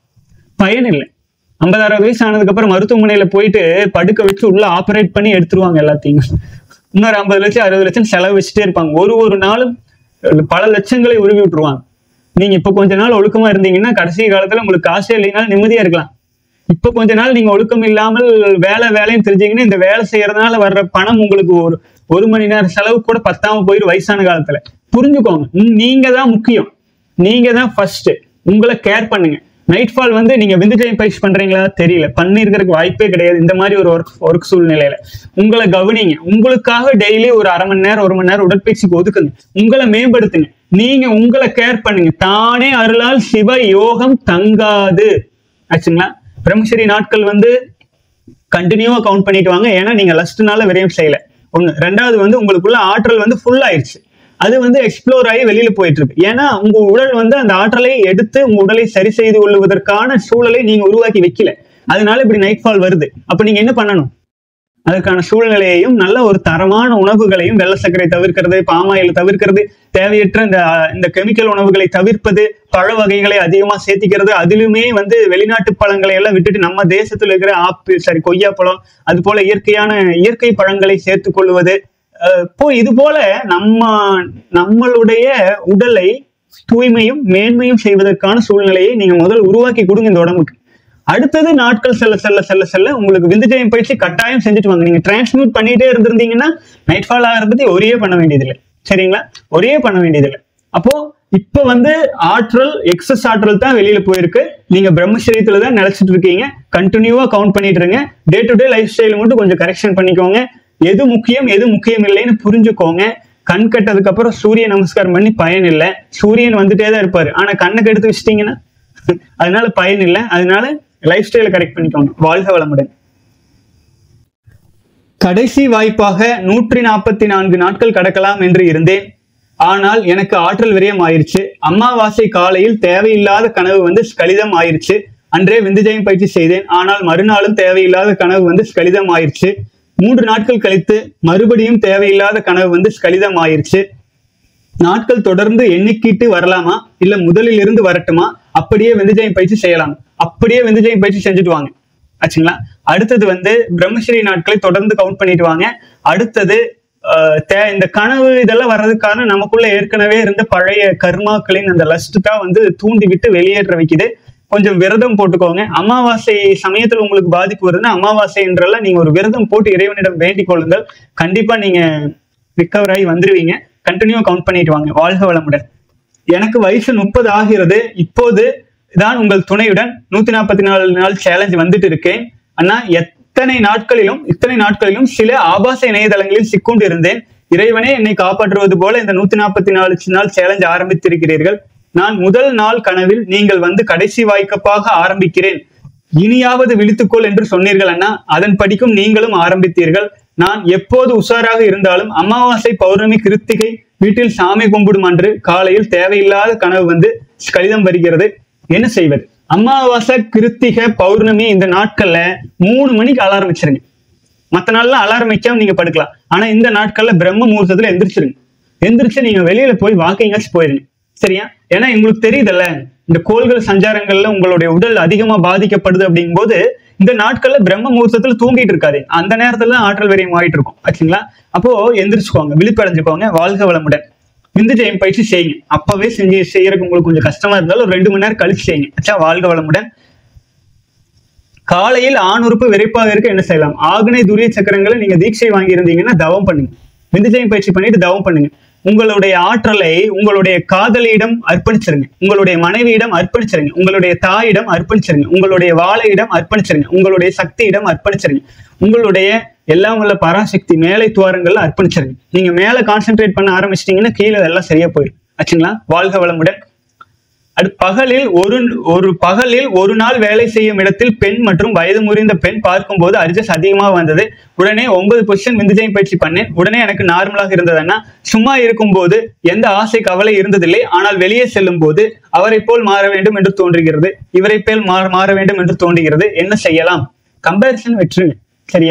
பயன் இல்லை. ஐம்பதாயிரம் வயசு ஆனதுக்கு அப்புறம் மருத்துவமனையில போயிட்டு படுக்க வச்சு உள்ள ஆப்ரேட் பண்ணி எடுத்துருவாங்க எல்லாத்தையும். இன்னொரு ஐம்பது லட்சம் அறுபது லட்சம் செலவு வச்சுட்டே இருப்பாங்க. ஒரு ஒரு நாளும் பல லட்சங்களை உருவி விட்டுருவாங்க. நீங்க இப்ப கொஞ்ச நாள் ஒழுக்கமா இருந்தீங்கன்னா கடைசி காலத்துல உங்களுக்கு காசே இல்லைனாலும் நிம்மதியா இருக்கலாம். இப்ப கொஞ்ச நாள் நீங்க ஒழுக்கம் இல்லாமல் வேலை வேலைன்னு தெரிஞ்சீங்கன்னா இந்த வேலை செய்யறதுனால வர்ற பணம் உங்களுக்கு ஒரு ஒரு மணி நேரம் செலவு கூட பத்தாம போயிடும் வயசான காலத்துல. புரிஞ்சுக்கோங்க. நீங்க தான் முக்கியம். நீங்க தான் ஃபர்ஸ்ட். உங்களை கேர் பண்ணுங்க. நைட் ஃபால் வந்து நீங்க விந்துஜயம் பயிற்சி பண்றீங்களா தெரியல, பண்ணிருக்கிறதுக்கு வாய்ப்பே கிடையாது. இந்த மாதிரி ஒரு ஒர்க் ஒர்க் சூழ்நிலையில உங்களை கவனிங்க. உங்களுக்காக டெய்லி ஒரு அரை மணி நேரம் ஒரு மணி நேரம் உடற்பயிற்சிக்கு ஒதுக்குங்க. உங்களை மேம்படுத்துங்க. நீங்க உங்களை கேர் பண்ணுங்க. தானே அருளால் சிவ யோகம் தங்காது. ஆச்சுங்களா? பிரம்மச்சரி நாட்கள் வந்து கண்டினியூவா கவுண்ட் பண்ணிட்டு வாங்க. ஏன்னா நீங்க லஸ்ட்னால விரயம் செய்யல. ஒண்ணு. ரெண்டாவது வந்து உங்களுக்குள்ள ஆற்றல் வந்து ஃபுல் ஆயிடுச்சு. அது வந்து எக்ஸ்ப்ளோர் ஆகி வெளியில போயிட்டு இருக்கு. ஏன்னா உங்க உடல் வந்து அந்த ஆற்றலை எடுத்து உங்க உடலை சரி செய்து கொள்வதற்கான சூழலை நீங்க உருவாக்கி வைக்கல. அதனால இப்படி நைட் ஃபால் வருது. அப்ப நீங்க என்ன பண்ணணும்? அதற்கான சூழ்நிலையையும் நல்ல ஒரு தரமான உணவுகளையும், வெள்ளை சர்க்கரை தவிர்க்கிறது, பாமாயில் தவிர்க்கிறது, தேவையற்ற இந்த இந்த கெமிக்கல் உணவுகளை தவிர்ப்பது, பழ வகைகளை அதிகமா சேர்த்திக்கிறது, அதிலுமே வந்து வெளிநாட்டு பழங்களை எல்லாம் விட்டுட்டு நம்ம தேசத்துல இருக்கிற ஆப்பிள் சரி கொய்யா பழம் அது போல இயற்கையான இயற்கை பழங்களை சேர்த்து கொள்வது. இப்போ இது போல நம்ம நம்மளுடைய உடலை தூய்மையும் மேன்மையும் செய்வதற்கான சூழ்நிலையை நீங்க முதல் உருவாக்கி கொடுங்க இந்த உடம்புக்கு. அடுத்தது நாட்கள் செல்ல செல்ல செல்ல செல்ல உங்களுக்கு விந்துஜயம் பயிற்சி கட்டாயம் செஞ்சுட்டு வாங்க. நீங்க டிரான்ஸ்மியூட் பண்ணிட்டே இருந்திருந்தீங்கன்னா நைட் ஃபால் ஆகிறத பத்தி ஒரே பண்ண வேண்டியதில்லை. சரிங்களா? ஒரே பண்ண வேண்டியதில்லை. அப்போ இப்ப வந்து ஆற்றல் எக்ஸஸ் ஆற்றல் தான் வெளியில போயிருக்கு. நீங்க பிரம்மச்சரியத்துல தான் நினைச்சிட்டு இருக்கீங்க. கண்டினியூவா கவுண்ட் பண்ணிட்டு இருங்க. Day to day life style மட்டும் கொஞ்சம் கரெக்ஷன் பண்ணிக்கோங்க. எது முக்கியம் எது முக்கியம் இல்லைன்னு புரிஞ்சுக்கோங்க. கண் கட்டதுக்கு அப்புறம் சூரிய நமஸ்காரம் பண்ணி பயன் இல்லை. சூரியன் வந்துட்டே தான் இருப்பாரு. ஆனா கண்ணை கெடுத்து வச்சிட்டீங்கன்னா அதனால பயன் இல்லை. அதனால லைஃப் ஸ்டைலை கரெக்ட் பண்ணிக்கோங்க. வாழ்க வளமுடன். கடைசி வாய்ப்பாக நூற்றி நாற்பத்தி நான்கு நாட்கள் கடக்கலாம் என்று இருந்தேன். ஆனால் எனக்கு ஆற்றல் விரயம் ஆயிருச்சு. அமாவாசை காலையில் தேவையில்லாத கனவு வந்து ஸ்கலிதம் ஆயிருச்சு. அன்றே விந்துஜயம் பயிற்சி செய்தேன். ஆனால் மறுநாளும் தேவையில்லாத கனவு வந்து ஸ்கலிதம் ஆயிருச்சு. மூன்று நாட்கள் கழித்து மறுபடியும் தேவையில்லாத கனவு வந்து ஸ்கலிதம் ஆயிருச்சு. நாட்கள் தொடர்ந்து எண்ணிக்கிட்டு வரலாமா இல்ல முதலில் இருந்து வரட்டுமா? அப்படியே விந்துஜயம் பயிற்சி செய்யலாம். அப்படியே விந்துஜயம் பயிற்சி செஞ்சுட்டு வாங்க. ஆச்சுங்களா? அடுத்தது வந்து பிரம்மச்சரி நாட்களை தொடர்ந்து கவுண்ட் பண்ணிட்டு வாங்க. அடுத்தது அஹ் இந்த கனவு இதெல்லாம் வர்றதுக்கான நமக்குள்ள ஏற்கனவே இருந்த பழைய கர்மாக்களின் அந்த லஸ்ட் தான் வந்து தூண்டி விட்டு வெளியேற்ற வைக்குது. கொஞ்சம் விரதம் போட்டுக்கோங்க. அமாவாசை சமயத்துல உங்களுக்கு பாதிப்பு வருதுன்னா அமாவாசை என்றெல்லாம் நீங்க ஒரு விரதம் போட்டு இறைவனிடம் வேண்டிக் கொள்ளுங்கள். கண்டிப்பா நீங்க ரிகவர் ஆகி வந்துருவீங்க. கண்டினியூ கவுண்ட் பண்ணிட்டு வாங்க. வாழ்க வளமுடன். எனக்கு வயசு முப்பது ஆகிறது. இப்போது தான் உங்கள் துணையுடன் நூத்தி நாற்பத்தி நாலு நாள் சேலஞ்ச் வந்துட்டு இருக்கேன். ஆனா எத்தனை நாட்களிலும் இத்தனை நாட்களிலும் சில ஆபாச இணையதளங்களில் சிக்கொண்டு இருந்தேன். இறைவனே என்னை காப்பாற்றுவது போல இந்த நூத்தி நாற்பத்தி நாலு நாள் சேலஞ்ச் ஆரம்பித்திருக்கிறீர்கள். நான் முதல் நாள் கனவில் நீங்கள் வந்து கடைசி வாய்க்கப்பாக ஆரம்பிக்கிறேன், இனியாவது விழித்துக்கொள் என்று சொன்னீர்கள் அண்ணா. அதன் படிக்கும் நீங்களும் ஆரம்பித்தீர்கள். நான் எப்போது உஷாராக இருந்தாலும் அமாவாசை பௌர்ணமி கிருத்திகை வீட்டில் சாமி கும்பிடும் அன்று காலையில் தேவையில்லாத கனவு வந்து கடிதம் வருகிறது. என்ன செய்வது? அமாவாசை கிருத்திகை பௌர்ணமி இந்த நாட்கள்ல மூணு மணிக்கு அலாரம் வச்சிருங்க. மற்ற நாள்ல அலாரம் வைக்காம நீங்க படுக்கலாம். ஆனா இந்த நாட்கள்ல பிரம்ம முகூர்த்தத்துல எந்திரிச்சிருங்க. எந்திரிச்சு நீங்க வெளியில போய் வாக்கிங்காச்சும் போயிருங்க. சரியா? ஏன்னா உங்களுக்கு தெரியுதுல்ல இந்த கோள்கள் சஞ்சாரங்கள்ல உங்களுடைய உடல் அதிகமா பாதிக்கப்படுது அப்படிங்கும் போது இந்த நாட்கள்ல பிரம்ம முகூர்த்தத்துல தூங்கிட்டு இருக்காது. அந்த நேரத்துல ஆற்றல் விரயம் ஆகிட்டு இருக்கும். ஆச்சுங்களா? அப்போ எந்திரிச்சுக்கோங்க, விழிப்படைஞ்சுக்கோங்க. வாழ்க வளமுடன். விந்துஜயம் பயிற்சி செய்யுங்க. அப்பவே செஞ்சு செய்யறதுக்கு உங்களுக்கு கொஞ்சம் கஷ்டமா இருந்தாலும் ஒரு ரெண்டு மணி நேரம் கழிச்சு செய்யுங்க. அச்சா? வாழ்க வளமுடன். காலையில் ஆண் உறுப்பு விரைப்பாக இருக்க என்ன செய்யலாம்? ஆக்னை துரிய சக்கரங்களை நீங்க தீட்சை வாங்கி இருந்தீங்கன்னா தவம் பண்ணுங்க. விந்துஜயம் பயிற்சி பண்ணிட்டு தவம் பண்ணுங்க. உங்களுடைய ஆற்றலை உங்களுடைய காதலியிடம் அர்ப்பணிச்சிருங்க. உங்களுடைய மனைவியிடம் அர்ப்பணிச்சிருங்க. உங்களுடைய தாயிடம் அர்ப்பணிச்சிருங்க. உங்களுடைய வாழையிடம் அர்ப்பணிச்சிருங்க. உங்களுடைய சக்தியிடம் அர்ப்பணிச்சிருங்க. உங்களுடைய எல்லாம் உள்ள பராசக்தி மேலை துவாரங்கள்ல அர்ப்பணிச்சிருங்க. நீங்க மேல கான்சென்ட்ரேட் பண்ண ஆரம்பிச்சிட்டீங்கன்னா கீழே எல்லாம் சரியா போயிடும். ஆச்சுங்களா? வாழ்க வளமுடன். அது பகலில் ஒரு ஒரு பகலில் ஒரு நாள் வேலை செய்யும் இடத்தில் பெண் மற்றும் வயது முறிந்த பெண் பார்க்கும் போது அர்ஜஸ் அதிகமாக வந்தது. உடனே ஒன்பது பொசிஷன் விந்துஜயம் பயிற்சி பண்ணேன். உடனே எனக்கு நார்மலாக இருந்ததுன்னா சும்மா இருக்கும் போது எந்த ஆசை கவலை இருந்ததில்லை. ஆனால் வெளியே செல்லும் போது அவரை போல் மாற வேண்டும் என்று தோன்றுகிறது, இவரை போல் மாற மாற வேண்டும் என்று தோன்றுகிறது. என்ன செய்யலாம்? கம்பேரிசன் வெற்றுங்க. சரியா?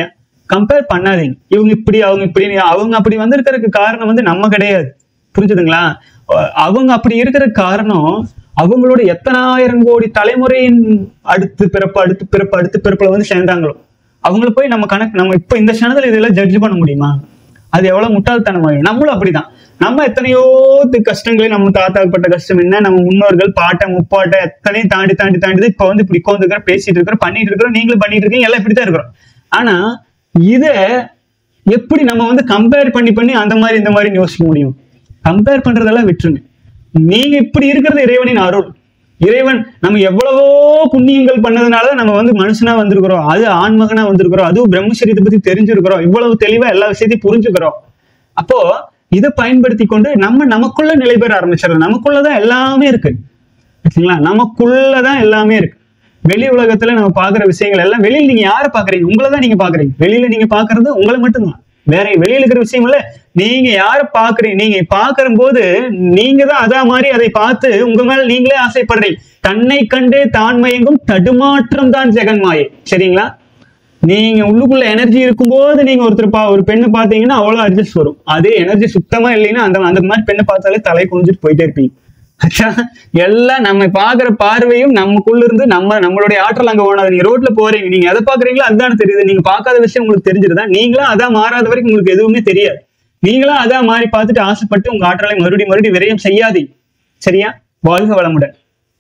கம்பேர் பண்ணாதீங்க. இவங்க இப்படி அவங்க இப்படி, அவங்க அப்படி வந்திருக்கிறதுக்கு காரணம் வந்து நம்ம கிடையாது. புரிஞ்சுதுங்களா? அவங்க அப்படி இருக்கிற காரணம் அவங்களோட எத்தனாயிரம் கோடி தலைமுறையின் அடுத்து பிறப்பு அடுத்து பிறப்பு அடுத்து பிறப்புல வந்து சேர்ந்தாங்களோ அவங்கள போய் நம்ம கணக்கு நம்ம இப்ப இந்த க்ஷணத்துல இதெல்லாம் ஜட்ஜ் பண்ண முடியுமா? அது எவ்வளவு முட்டாள்தனமாயிடும். நம்மளும் அப்படிதான். நம்ம எத்தனையோ கஷ்டங்களே, நம்ம தாத்தாப்பட்ட கஷ்டம் என்ன, நம்ம முன்னோர்கள் பாட்டை முப்பாட்டை எத்தனையும் தாண்டி தாண்டி தாண்டி இப்ப வந்து இப்படி உட்காந்துக்கிறோம், பேசிட்டு இருக்கிறோம், பண்ணிட்டு இருக்கிறோம், நீங்களும் பண்ணிட்டு இருக்கீங்க, எல்லாம் இப்படித்தான் இருக்கிறோம். ஆனா இத எப்படி நம்ம வந்து கம்பேர் பண்ணி பண்ணி அந்த மாதிரி இந்த மாதிரி யோசிக்க முடியும்? கம்பேர் பண்றதெல்லாம் விட்டுருங்க. நீங்க இப்படி இருக்கிறது இறைவனின் அருள். இறைவன் நம்ம எவ்வளவோ புண்ணியங்கள் பண்ணதுனால நம்ம வந்து மனுஷனா வந்திருக்கிறோம், அது ஆண்மகனா வந்திருக்கிறோம், அதுவும் பிரம்மச்சரியத்தை பத்தி தெரிஞ்சிருக்கிறோம், இவ்வளவு தெளிவா எல்லா விஷயத்தையும் புரிஞ்சுக்கிறோம். அப்போ இதை பயன்படுத்தி கொண்டு நம்ம நமக்குள்ள நிலை பெற ஆரம்பிச்சிடலாம். நமக்குள்ளதான் எல்லாமே இருக்கு. சரிங்களா? நமக்குள்ளதான் எல்லாமே இருக்கு. வெளி உலகத்துல நம்ம பாக்குற விஷயங்கள் எல்லாம் வெளியில நீங்க யாரை பாக்குறீங்க? உங்களதான் நீங்க பாக்குறீங்க. வெளியில நீங்க பாக்குறது உங்களை மட்டும்தான், வேற வெளியில இருக்கிற விஷயம் இல்ல. நீங்க யார பாக்குறீங்க? நீங்க பாக்குற போது நீங்க தான் அதா மாதிரி அதை பார்த்து உங்க மேல நீங்களே ஆசைப்படுறீங்க. தன்னை கண்டே தான் மயங்கும் தடுமாற்றம் தான் ஜெகன்மாயை. சரிங்களா? நீங்க உள்ளுக்குள்ள எனர்ஜி இருக்கும்போது நீங்க ஒருத்தர் பா ஒரு பெண்ணை பார்த்தீங்கன்னா அவ்வளவு அட்ஜஸ்ட் வரும். அதே எனர்ஜி சுத்தமா இல்லைன்னா அந்த அந்த மாதிரி பெண்ணை பார்த்தாலே தலை குனிஞ்சிட்டு போயிட்டே இருப்பீங்க. எல்லாம் நம்ம பாக்குற பார்வையும் நமக்குள்ள இருந்து நம்ம நம்மளுடைய ஆற்றல் அங்க ஓடாது. நீங்க ரோட்ல போறீங்க, நீங்க எதை பாக்குறீங்களோ அதுதான் தெரியுது. நீங்க பார்க்காத விஷயம் உங்களுக்கு தெரிஞ்சிருதா? நீங்களா அதான் மாறாத வரைக்கும் உங்களுக்கு எதுவுமே தெரியாது. நீங்களா அதான் மாறி பார்த்துட்டு ஆசைப்பட்டு உங்க ஆற்றலை மறுபடியும் மறுபடியும் விரயம் செய்யாதீங்க. சரியா? வாழ்க வளமுடன்.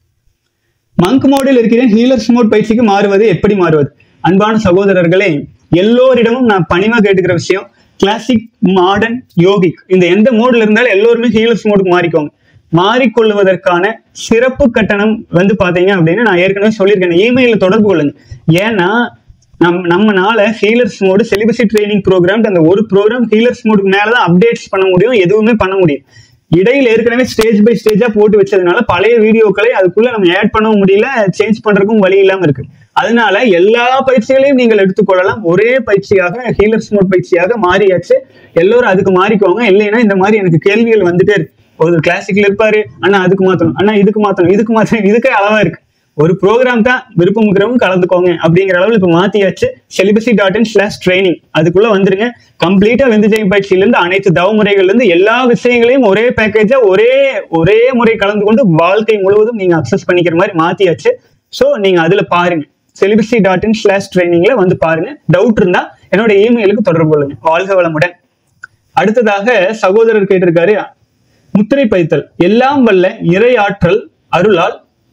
மங்க் மோடில் இருக்கிறேன். ஹீலர்ஸ் மோட் பயிற்சிக்கு மாறுவது எப்படி மாறுவது? அன்பான சகோதரர்களே, எல்லோரிடமும் நான் பணிவா கேட்டுக்கிற விஷயம், கிளாசிக், மாடர்ன், யோகிக், இந்த எந்த மோட்ல இருந்தாலும் எல்லோருமே ஹீலர்ஸ் மோடுக்கு மாறிக்கோங்க. மாறிக்கொள்வதற்கான சிறப்பு கட்டணம் வந்து பாத்தீங்க அப்படின்னு நான் ஏற்கனவே சொல்லியிருக்கேன். இமெயில தொடர்பு கொள்ளுங்க. ஏன்னா நம் நம்மனால healers mode celibacy training program, அந்த ஒரு ப்ரோக்ராம் ஹீலர்ஸ் மோடுக்கு மேலதான் அப்டேட்ஸ் பண்ண முடியும், எதுவுமே பண்ண முடியும். இடையில ஏற்கனவே ஸ்டேஜ் பை ஸ்டேஜா போட்டு வச்சதுனால பழைய வீடியோக்களை அதுக்குள்ள நம்ம ஆட் பண்ணவும் முடியல, சேஞ்ச் பண்றதுக்கும் வழி இல்லாம இருக்கு. அதனால எல்லா பயிற்சிகளையும் நீங்கள் எடுத்துக்கொள்ளலாம். ஒரே பயிற்சியாக ஹீலர்ஸ் மோட் பயிற்சியாக மாறியாச்சு. எல்லோரும் அதுக்கு மாறிக்கோங்க. இல்லைன்னா இந்த மாதிரி எனக்கு கேள்விகள் வந்துட்டே இருக்கு. ஒரு கிளாசிக்ல இருப்பாரு, அண்ணா அதுக்கு மாத்தணும், அண்ணா இதுக்கு மாத்தணும், இதுக்கு மாத்தணும், இதுக்கே அளவா இருக்கு. ஒரு ப்ரோக்ராம் தான், விருப்பம் இருக்கிறவங்க கலந்துக்கோங்க அப்படிங்கிற அளவில் இப்ப மாத்தியாச்சு. Celibacy dot in slash training அதுக்குள்ள வந்துருங்க. கம்ப்ளீட்டா விந்துஜயம் பயிற்சியில இருந்து அனைத்து தவ முறைகள்ல இருந்து எல்லா விஷயங்களையும் ஒரே பேக்கேஜா ஒரே ஒரே முறை கலந்து கொண்டு வாழ்க்கை முழுவதும் நீங்க அக்சஸ் பண்ணிக்கிற மாதிரி மாத்தியாச்சு. சோ நீங்க அதுல பாருங்க, செலிபசி டாட் இன் ஸ்லாஷ் ட்ரைனிங்ல வந்து பாருங்க. டவுட் இருந்தா என்னோட இமெயிலுக்கு தொடர்பு கொள்ளுங்க. வாழ்க வளமுடன். அடுத்ததாக சகோதரர் கேட்டிருக்காரு, முத்திரை பதித்தல். எல்லாம் வல்ல இறை ஆற்றல் அருளால்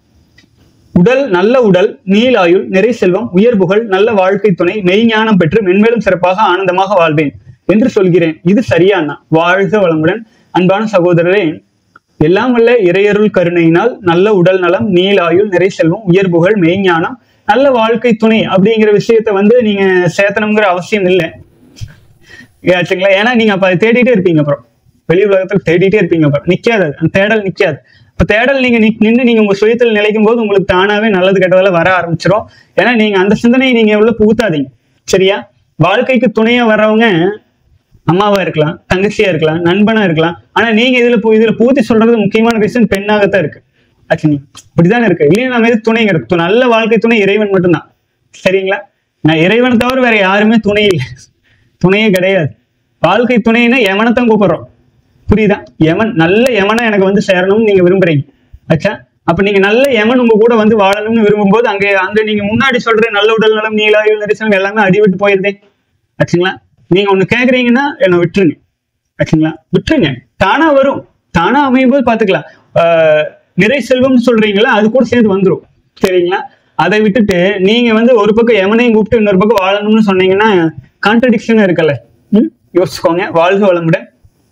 உடல் நல்ல உடல், நீலாயுள், நிறை செல்வம், உயர் புகழ், நல்ல வாழ்க்கை துணை, மெய்ஞானம் பெற்று மென்மேலும் சிறப்பாக ஆனந்தமாக வாழ்வேன் என்று சொல்கிறேன். இது சரியானா? வாழ்க வளமுடன். அன்பான சகோதரரே, எல்லாம் வல்ல இறையருள் கருணையினால் நல்ல உடல் நலம், நீலாயுள், நிறை செல்வம், உயர் புகழ், மெய்ஞானம், நல்ல வாழ்க்கை துணை அப்படிங்கிற விஷயத்த வந்து நீங்க சேர்த்தணுங்கிற அவசியம் இல்லை. ஆச்சுங்களா? ஏன்னா நீங்க அப்ப தேடிட்டே இருப்பீங்க. அப்புறம் வெளி உலகத்தில் தேடிட்டே இருப்பீங்க. அப்புறம் நிக்காது, அந்த தேடல் நிக்காது. இப்ப தேடல் நீங்க நின்று நீங்க உங்க சுயத்தில் நிலைக்கும் போது உங்களுக்கு தானாவே நல்லது கெட்டதெல்லாம் வர ஆரம்பிச்சிடும். ஏன்னா நீங்க அந்த சிந்தனையை நீங்க எவ்வளவு புகுத்தாதீங்க. சரியா? வாழ்க்கைக்கு துணையா வர்றவங்க அம்மாவா இருக்கலாம், தங்கச்சியா இருக்கலாம், நண்பனா இருக்கலாம். ஆனா நீங்க இதுல இதுல பூத்தி சொல்றது முக்கியமான ரீசன் பெண்ணாகத்தான் இருக்கு. ஆச்சுங்களா? இப்படிதான் இருக்கு. இல்லையா? நம்ம எது துணைங்கிறது நல்ல வாழ்க்கை துணை இறைவன் மட்டும்தான். சரிங்களா? நான் இறைவனை தவிர வேற யாருமே துணை இல்லை, துணையே கிடையாது. வாழ்க்கை துணைன்னா எவனைத்தான் கூப்பிடுறோம். புரியுதா? யமன், நல்ல யமனா எனக்கு வந்து சேரணும்னு நீங்க விரும்புறீங்க. ஆச்சா? அப்ப நீங்க நல்ல யமன் உங்க கூட வந்து வாழணும்னு விரும்பும் போது அங்க அங்க நீங்க முன்னாடி சொல்ற நல்ல உடல் நலம், நீலாயுள், நெரிசனம் எல்லாமே அடிவிட்டு போயிருதே. ஆச்சுங்களா? நீங்க ஒண்ணு கேக்குறீங்கன்னா என்ன விட்டுருங்க. ஆச்சுங்களா? விட்டுருங்க. தானா வரும், தானா அமையும் போது பாத்துக்கலாம். ஆஹ் நிறை செல்வம்னு சொல்றீங்களா, அது கூட சேர்ந்து வந்துடும். சரிங்களா? அதை விட்டுட்டு நீங்க வந்து ஒரு பக்கம் யமனையும் கூப்பிட்டு இன்னொரு பக்கம் வாழணும்னு சொன்னீங்கன்னா கான்ட்ரடிக்ஷன் இருக்குல்ல. ம் யோசிச்சுக்கோங்க. வாழ்க வளமுடன்.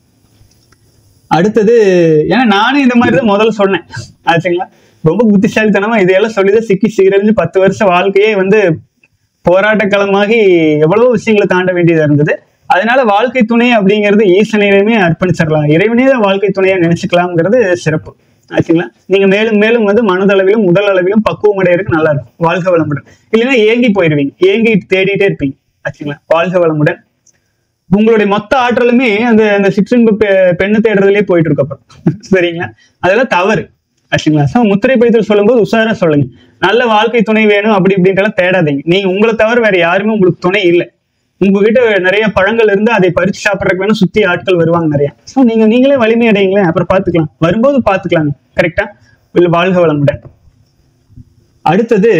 அடுத்தது, ஏன்னா நானே இந்த மாதிரி தான் முதல்ல சொன்னேன். ஆச்சுங்களா? ரொம்ப புத்திசாலித்தனமா இதையெல்லாம் சொல்லிதான் சிக்கி சீரழிஞ்சு பத்து வருஷம் வாழ்க்கையே வந்து போராட்ட களமாகி எவ்வளவோ விஷயங்களை தாண்ட வேண்டியதா இருந்தது. அதனால வாழ்க்கை துணை அப்படிங்கிறது ஈசனையுமே அர்ப்பணிச்சிடலாம், இறைவனே தான் வாழ்க்கை துணையா நினைச்சுக்கலாம்ங்கிறது சிறப்பு. ஆச்சுங்களா? நீங்க மேலும் மேலும் வந்து மனதளவிலும் உடல் அளவிலும் பக்குவம் அடையிறதுக்கு நல்லா இருக்கும். வாழ்க வளமுடன். இல்லைன்னா ஏங்கி போயிருவீங்க, ஏங்கி தேடிட்டே இருப்பீங்க. ஆச்சுங்களா? வாழ்க வளமுடன். உங்களுடைய மொத்த ஆற்றலுமே அந்த அந்த சிற்றின்பு பெண்ணு தேடுறதுலயே போயிட்டு இருக்கு. அப்புறம் சரிங்களா? அதெல்லாம் தவறு. ஆச்சுங்களா? முத்திரை பதித்தல் சொல்லும் போது உஷாரா சொல்லுங்க. நல்ல வாழ்க்கை துணை வேணும் அப்படி இப்படின்ட்டு தேடாதீங்க. நீங்க உங்களை தவிர வேற யாருமே உங்களுக்கு துணை இல்லை. உங்ககிட்ட நிறைய பழங்கள் இருந்து அதை பறிச்சு சாப்பிட்றதுக்கு வேணும் சுத்தி ஆட்கள் வருவாங்க நிறைய. ஸோ நீங்க நீங்களே வலிமை அடையுங்களேன், அப்புறம் பாத்துக்கலாம், வரும்போது பாத்துக்கலாம். கரெக்டா இல்ல? வாழ்க வளமுடன். அடுத்தது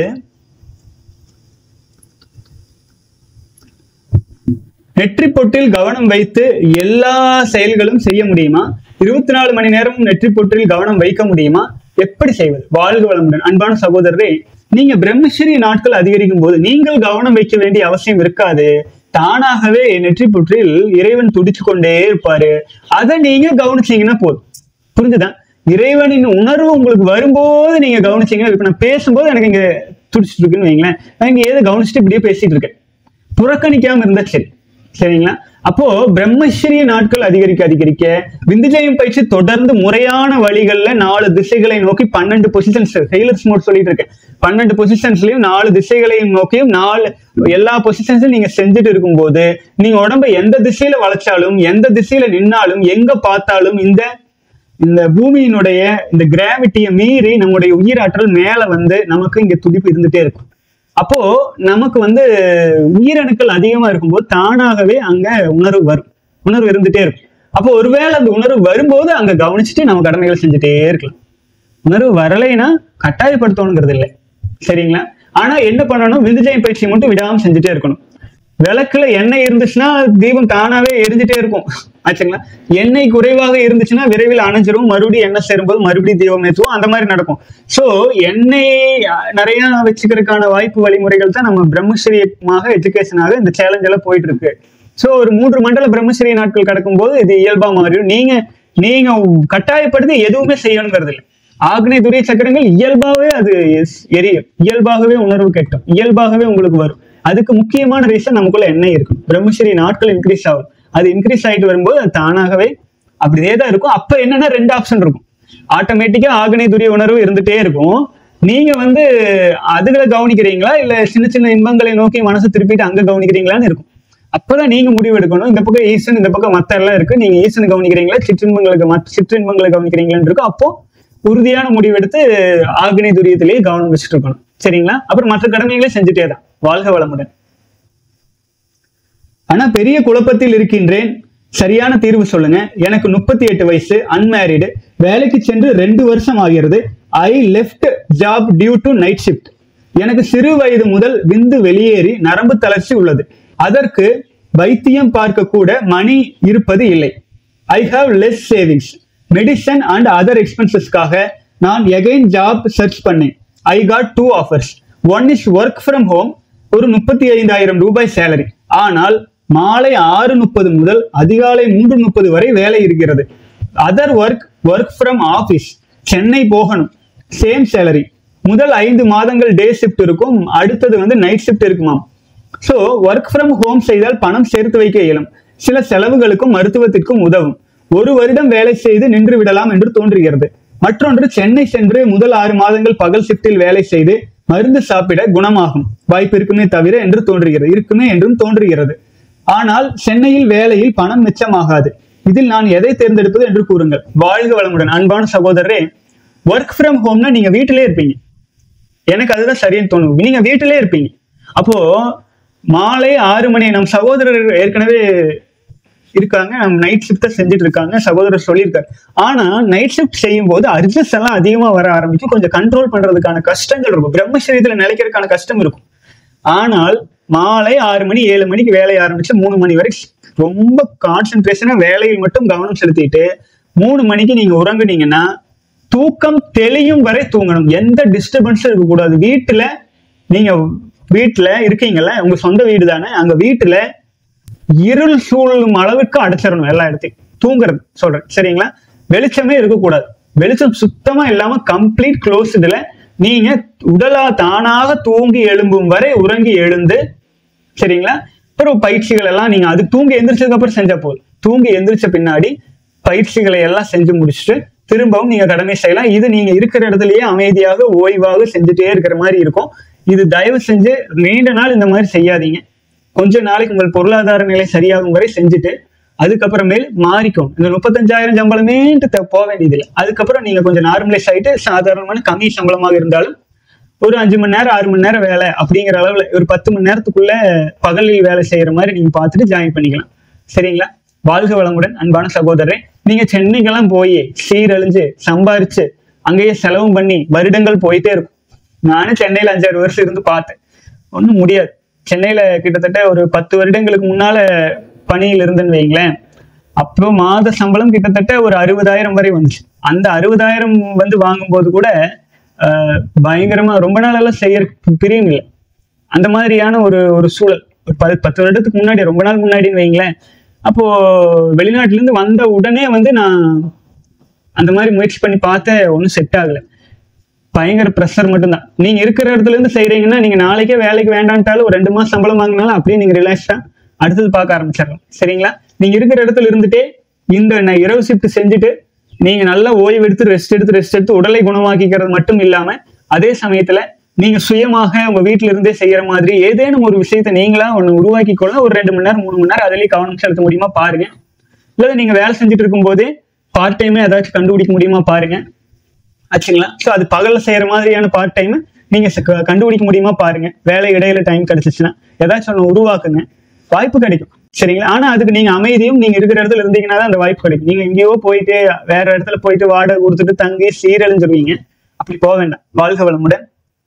நெற்றி பொட்டில் கவனம் வைத்து எல்லா செயல்களும் செய்ய முடியுமா? இருபத்தி நாலு மணி நேரமும் நெற்றி பொட்டில் கவனம் வைக்க முடியுமா? எப்படி செய்வது? வாழ்க வளமுடன். அன்பான சகோதரரே, நீங்க பிரம்மச்சரிய நாட்கள் அதிகரிக்கும் போது நீங்கள் கவனம் வைக்க வேண்டிய அவசியம் இருக்காது. தானாகவே நெற்றி பொற்றில் இறைவன் துடிச்சு கொண்டே இருப்பாரு. அதை நீங்க கவனிச்சீங்கன்னா போதும். புரிஞ்சுதா? இறைவனின் உணர்வு உங்களுக்கு வரும்போது நீங்க கவனிச்சீங்கன்னா, இப்ப நான் பேசும்போது எனக்கு இங்க துடிச்சிட்டு இருக்குன்னு வைங்களேன், நான் இங்க ஏதோ கவனிச்சுட்டு இப்படியே பேசிட்டு இருக்கேன், புறக்கணிக்காம இருந்தா சரி. சரிங்களா? அப்போ பிரம்மச்சரிய நாட்கள் அதிகரிக்க அதிகரிக்க விந்துஜயம் பயிற்சி தொடர்ந்து முறையான வழிகள்ல நாலு திசைகளை நோக்கி பன்னெண்டு பொசிஷன்ஸ் ஹெய்லர்ஸ் மோட் சொல்லிட்டு இருக்கேன். பன்னெண்டு பொசிஷன்ஸ்லயும் நாலு திசைகளையும் நோக்கியும் நாலு எல்லா பொசிஷன்ஸும் நீங்க செஞ்சுட்டு இருக்கும் போது நீங்க உடம்ப எந்த திசையில வளைச்சாலும் எந்த திசையில நின்னாலும் எங்க பார்த்தாலும் இந்த இந்த பூமியினுடைய இந்த கிராவிட்டியை மீறி நம்முடைய உயிராற்றல் மேல வந்து நமக்கு இங்க துடிப்பு இருந்துட்டே இருக்கும். அப்போ நமக்கு வந்து உயிரணுக்கள் அதிகமா இருக்கும்போது தானாகவே அங்க உணர்வு வரும், உணர்வு இருந்துட்டே இருக்கும். அப்போ ஒருவேளை அந்த உணர்வு வரும்போது அங்க கவனிச்சுட்டு நம்ம கடமைகளை செஞ்சுட்டே இருக்கலாம். உணர்வு வரலைன்னா கட்டாயப்படுத்தணுங்கிறது இல்லை. சரிங்களா? ஆனா என்ன பண்ணணும், விந்துஜயம் பயிற்சி மட்டும் விடாம செஞ்சுட்டே இருக்கணும். விளக்குல எண்ணெய் இருந்துச்சுன்னா தீபம் தானாவே எரிஞ்சுட்டே இருக்கும் ஆச்சுங்களா? எண்ணெய் குறைவாக இருந்துச்சுன்னா விரைவில் அணைஞ்சிரும், மறுபடியும் எண்ணெய் சேரும்போது மறுபடியும் தீபம் ஏற்றுவோம், அந்த மாதிரி நடக்கும். சோ எண்ணெய் நிறைய வச்சுக்கிறதுக்கான வாய்ப்பு வழிமுறைகள் தான் நம்ம பிரம்மச்சரியமாக எஜுகேஷனாக இந்த சேலஞ்ச் எல்லாம் போயிட்டு இருக்கு. சோ ஒரு மூன்று மண்டல பிரம்மச்சரிய நாட்கள் கிடக்கும் போது இது இயல்பா மாறிடும். நீங்க நீங்க கட்டாயப்படுத்தி எதுவுமே செய்யணுங்கிறது இல்லை. ஆக்னேய துரிய சக்கரங்கள் இயல்பாகவே அது எரியும், இயல்பாகவே உணர்வு கெட்டும், இயல்பாகவே உங்களுக்கு வரும். அதுக்கு முக்கியமான ரீசன் நமக்குள்ள எண்ணெய் இருக்கும். பிரம்மச்சரிய நாட்கள் இன்க்ரீஸ் ஆகும். அது இன்க்ரீஸ் ஆகிட்டு வரும்போது அது தானாகவே அப்படியே தான் இருக்கும். அப்ப என்னன்னா ரெண்டு ஆப்ஷன் இருக்கும். ஆட்டோமேட்டிக்கா ஆக்னேய துரிய உணர்வு இருந்துட்டே இருக்கும். நீங்க வந்து அதுகளை கவனிக்கிறீங்களா இல்ல சின்ன சின்ன இன்பங்களை நோக்கி மனசு திருப்பிட்டு அங்க கவனிக்கிறீங்களான்னு இருக்கும். அப்பதான் நீங்க முடிவு எடுக்கணும். இந்த பக்கம் ஈசன், இந்த பக்கம் மத்த எல்லாம் இருக்கு, நீங்க ஈசனை கவனிக்கிறீங்களா சிற்றின்பங்களுக்கு மற்ற சிற்றின்பங்களை கவனிக்கிறீங்களான்னு இருக்கும். அப்போ உறுதியான முடிவெடுத்து ஆக்னேய துரியத்திலேயே கவனம் வச்சுட்டு இருக்கணும். சரிங்களா? அப்புறம் மற்ற கடமைகளே செஞ்சுட்டே தான். வாழ்க வளமுடன். ஆனா பெரிய குழப்பத்தில் இருக்கின்றேன், சரியான தீர்வு சொல்லுங்க. எனக்கு முப்பத்தி எட்டு வயசு, அன்மேரிடு, வேலைக்கு சென்று ரெண்டு வருஷம் ஆகிறது. I left job due to night shift. எனக்கு சிறு வயது முதல் விந்து வெளியேறி நரம்பு தளர்ச்சி உள்ளது. அதற்கு வைத்தியம் பார்க்க கூட மணி இருப்பது இல்லை. I have less savings, medicine and other எக்ஸ்பென்சஸ்க்காக நான் எகைன் ஜாப் சர்ச் பண்ணேன். I got two offers. One is work from home, ஒரு முப்பத்தி ஐந்தாயிரம் ரூபாய் சேலரி. ஆனால் மாலை ஆறு முப்பது முதல் அதிகாலை மூன்று முப்பது வரை வேலை இருக்கிறது. Other work work from office, Chennai போகணும், சேம் சேலரி. முதல் ஐந்து மாதங்கள் டே ஷிஃப்ட் இருக்கும், அடுத்தது வந்து நைட் ஷிஃப்ட் இருக்குமாம். ஸோ ஒர்க் ஃப்ரம் ஹோம் செய்தால் பணம் சேர்த்து வைக்க இயலும், சில செலவுகளுக்கும் மருத்துவத்திற்கும் உதவும். ஒரு வருடம் வேலை செய்து நின்று விடலாம் என்று தோன்றுகிறது. மற்றொன்று, சென்னை சென்று முதல் ஆறு மாதங்கள் பகல் ஷிஃப்டில் வேலை செய்து மருந்து சாப்பிட குணமாகும் வாய்ப்பு இருக்குமே தவிர என்று தோன்றுகிறது இருக்குமே என்றும் தோன்றுகிறது. ஆனால் சென்னையில் வேலையில் பணம் மிச்சமாகாது. இதில் நான் எதை தேர்ந்தெடுப்பது என்று கூறுங்கள். வாழ்க வளமுடன். அன்பான சகோதரரே, ஒர்க் ஃப்ரம் ஹோம்னா நீங்க வீட்டிலே இருப்பீங்க. எனக்கு அதுதான் சரின்னு தோணும். நீங்க வீட்டிலே இருப்பீங்க. அப்போ மாலை ஆறு மணி, நம் சகோதரர் ஏற்கனவே இருக்காங்க, நம்ம நைட் ஷிஃப்ட் செஞ்சுட்டு இருக்காங்க, சகோதரர் சொல்லியிருக்காரு. ஆனா நைட் ஷிஃப்ட் செய்யும் போது அர்ஜஸ் எல்லாம் அதிகமா வர ஆரம்பிக்கும், கொஞ்சம் கண்ட்ரோல் பண்றதுக்கான கஷ்டங்கள் இருக்கும், பிரம்மச்சரியத்துல நிலைக்கிறதுக்கான கஷ்டம் இருக்கும். ஆனால் மாலை ஆறு மணி ஏழு மணிக்கு வேலையை ஆரம்பிச்சு மூணு மணி வரை ரொம்ப கான்சென்ட்ரேஷனா வேலையில் மட்டும் கவனம் செலுத்திட்டு மூணு மணிக்கு நீங்க உறங்குனீங்கன்னா தூக்கம் தெளியும் வரை தூங்கணும். எந்த டிஸ்டர்பன்ஸும் இருக்கக்கூடாது. வீட்டுல நீங்க வீட்டுல இருக்கீங்கல்ல, உங்க சொந்த வீடு தானே, அங்க வீட்டுல இருள் சூழும் அளவுக்கு அடைச்சிடணும் எல்லா இடத்தையும். தூங்குறது சொல்றேன், சரிங்களா? வெளிச்சமே இருக்கக்கூடாது. வெளிச்சம் சுத்தமா இல்லாம கம்ப்ளீட் க்ளோஸ்டுல நீங்க உடலா தானாக தூங்கி எழும்பும் வரை உறங்கி எழுந்து, சரிங்களா? அப்புறம் பயிற்சிகள் எல்லாம் நீங்க அது தூங்கி எந்திரிச்சதுக்கு அப்புறம் செஞ்சா போதும். தூங்கி எந்திரிச்ச பின்னாடி பயிற்சிகளை எல்லாம் செஞ்சு முடிச்சுட்டு திரும்பவும் நீங்க கடமை செய்யலாம். இது நீங்க இருக்கிற இடத்துலயே அமைதியாக ஓய்வாக செஞ்சுட்டே இருக்கிற மாதிரி இருக்கும். இது தயவு செஞ்சு நீண்ட நாள் இந்த மாதிரி செய்யாதீங்க. கொஞ்ச நாளைக்கு உங்கள் பொருளாதார நிலை சரியாகும் வரை செஞ்சுட்டு அதுக்கப்புறமேல் மாறிக்கும். இந்த முப்பத்தஞ்சாயிரம் சம்பளமேட்டு போக வேண்டியதில்லை. அதுக்கப்புறம் நீங்க கொஞ்சம் நார்மலைஸ் ஆகிட்டு சாதாரணமான கம்மி சம்பளமாக இருந்தாலும் ஒரு அஞ்சு மணி நேரம் ஆறு மணி நேரம் வேலை அப்படிங்கிற அளவுல ஒரு பத்து மணி நேரத்துக்குள்ள பகலில் வேலை செய்யற மாதிரி நீங்க பார்த்துட்டு ஜாயின் பண்ணிக்கலாம். சரிங்களா? வாழ்க வளமுடன் அன்பான சகோதரரே. நீங்க சென்னைக்கெல்லாம் போய் சீரழிஞ்சு சம்பாரிச்சு அங்கேயே செலவும் பண்ணி வருடங்கள் போயிட்டே இருக்கும். நானும் சென்னையில அஞ்சாறு வருஷம் இருந்து பார்த்தேன். ஒன்றும் முடியாது. சென்னையில கிட்டத்தட்ட ஒரு பத்து வருடங்களுக்கு முன்னால பணியில் இருந்துன்னு வைங்களேன். அப்போ மாத சம்பளம் கிட்டத்தட்ட ஒரு அறுபதாயிரம் வரை வந்துச்சு. அந்த அறுபதாயிரம் வந்து வாங்கும்போது கூட ஆஹ் பயங்கரமா ரொம்ப நாளெல்லாம் செய்ய பிரியம் இல்லை. அந்த மாதிரியான ஒரு ஒரு சூழல் ஒரு பத்து பத்து வருடத்துக்கு முன்னாடி, ரொம்ப நாள் முன்னாடின்னு வைங்களேன். அப்போ வெளிநாட்டுல இருந்து வந்த உடனே வந்து நான் அந்த மாதிரி முயற்சி பண்ணி பார்த்தேன். ஒன்றும் செட் ஆகல. பயங்கர ப்ரெஷர் மட்டும்தான். நீங்க இருக்கிற இடத்துல இருந்து செய்யறீங்கன்னா நீங்க நாளைக்கே வேலைக்கு வேண்டான்ட்டாலும் ஒரு ரெண்டு மாசம் சம்பளம் வாங்கினாலும் அப்படியே நீங்க ரிலாக்ஸ்டா அடுத்தது பார்க்க ஆரம்பிச்சிடலாம். சரிங்களா? நீங்க இருக்கிற இடத்துல இருந்துட்டே இந்த இரவு ஷிஃப்ட் செஞ்சுட்டு நீங்க நல்லா ஓய்வு எடுத்து ரெஸ்ட் எடுத்து ரெஸ்ட் எடுத்து உடலை குணமாக்கிக்கிறது மட்டும் இல்லாம அதே சமயத்துல நீங்க சுயமாக உங்க வீட்டுல இருந்தே செய்யற மாதிரி ஏதேனும் ஒரு விஷயத்த நீங்களா ஒண்ணு உருவாக்கி கொள்ள ஒரு ரெண்டு மணி நேரம் மூணு மணி நேரம் அதிலேயே கவனம் செலுத்த முடியுமா பாருங்க. இல்ல நீங்க வேலை செஞ்சுட்டு இருக்கும் போதே பார்ட் டைமே ஏதாச்சும் கண்டுபிடிக்க முடியுமா பாருங்க. ஆச்சுங்களா? ஸோ அது பகல்ல செய்யற மாதிரியான பார்ட் டைம் நீங்க கண்டுபிடிக்க முடியுமா பாருங்க. வேலை இடையில டைம் கிடைச்சிச்சுன்னா ஏதாச்சும் ஒன்று உருவாக்குங்க. வாய்ப்பு கிடைக்கும். சரிங்களா? ஆனா அதுக்கு நீங்க அமைதியும் நீங்க இருக்கிற இடத்துல இருந்தீங்கன்னா தான் அந்த வாய்ப்பு கிடைக்கும். நீங்க எங்கேயோ போயிட்டு வேற இடத்துல போயிட்டு வாடகை கொடுத்துட்டு தங்கி சீரழிஞ்சிருவீங்க. அப்படி போக வேண்டாம். வாழ்க வளமுடன்.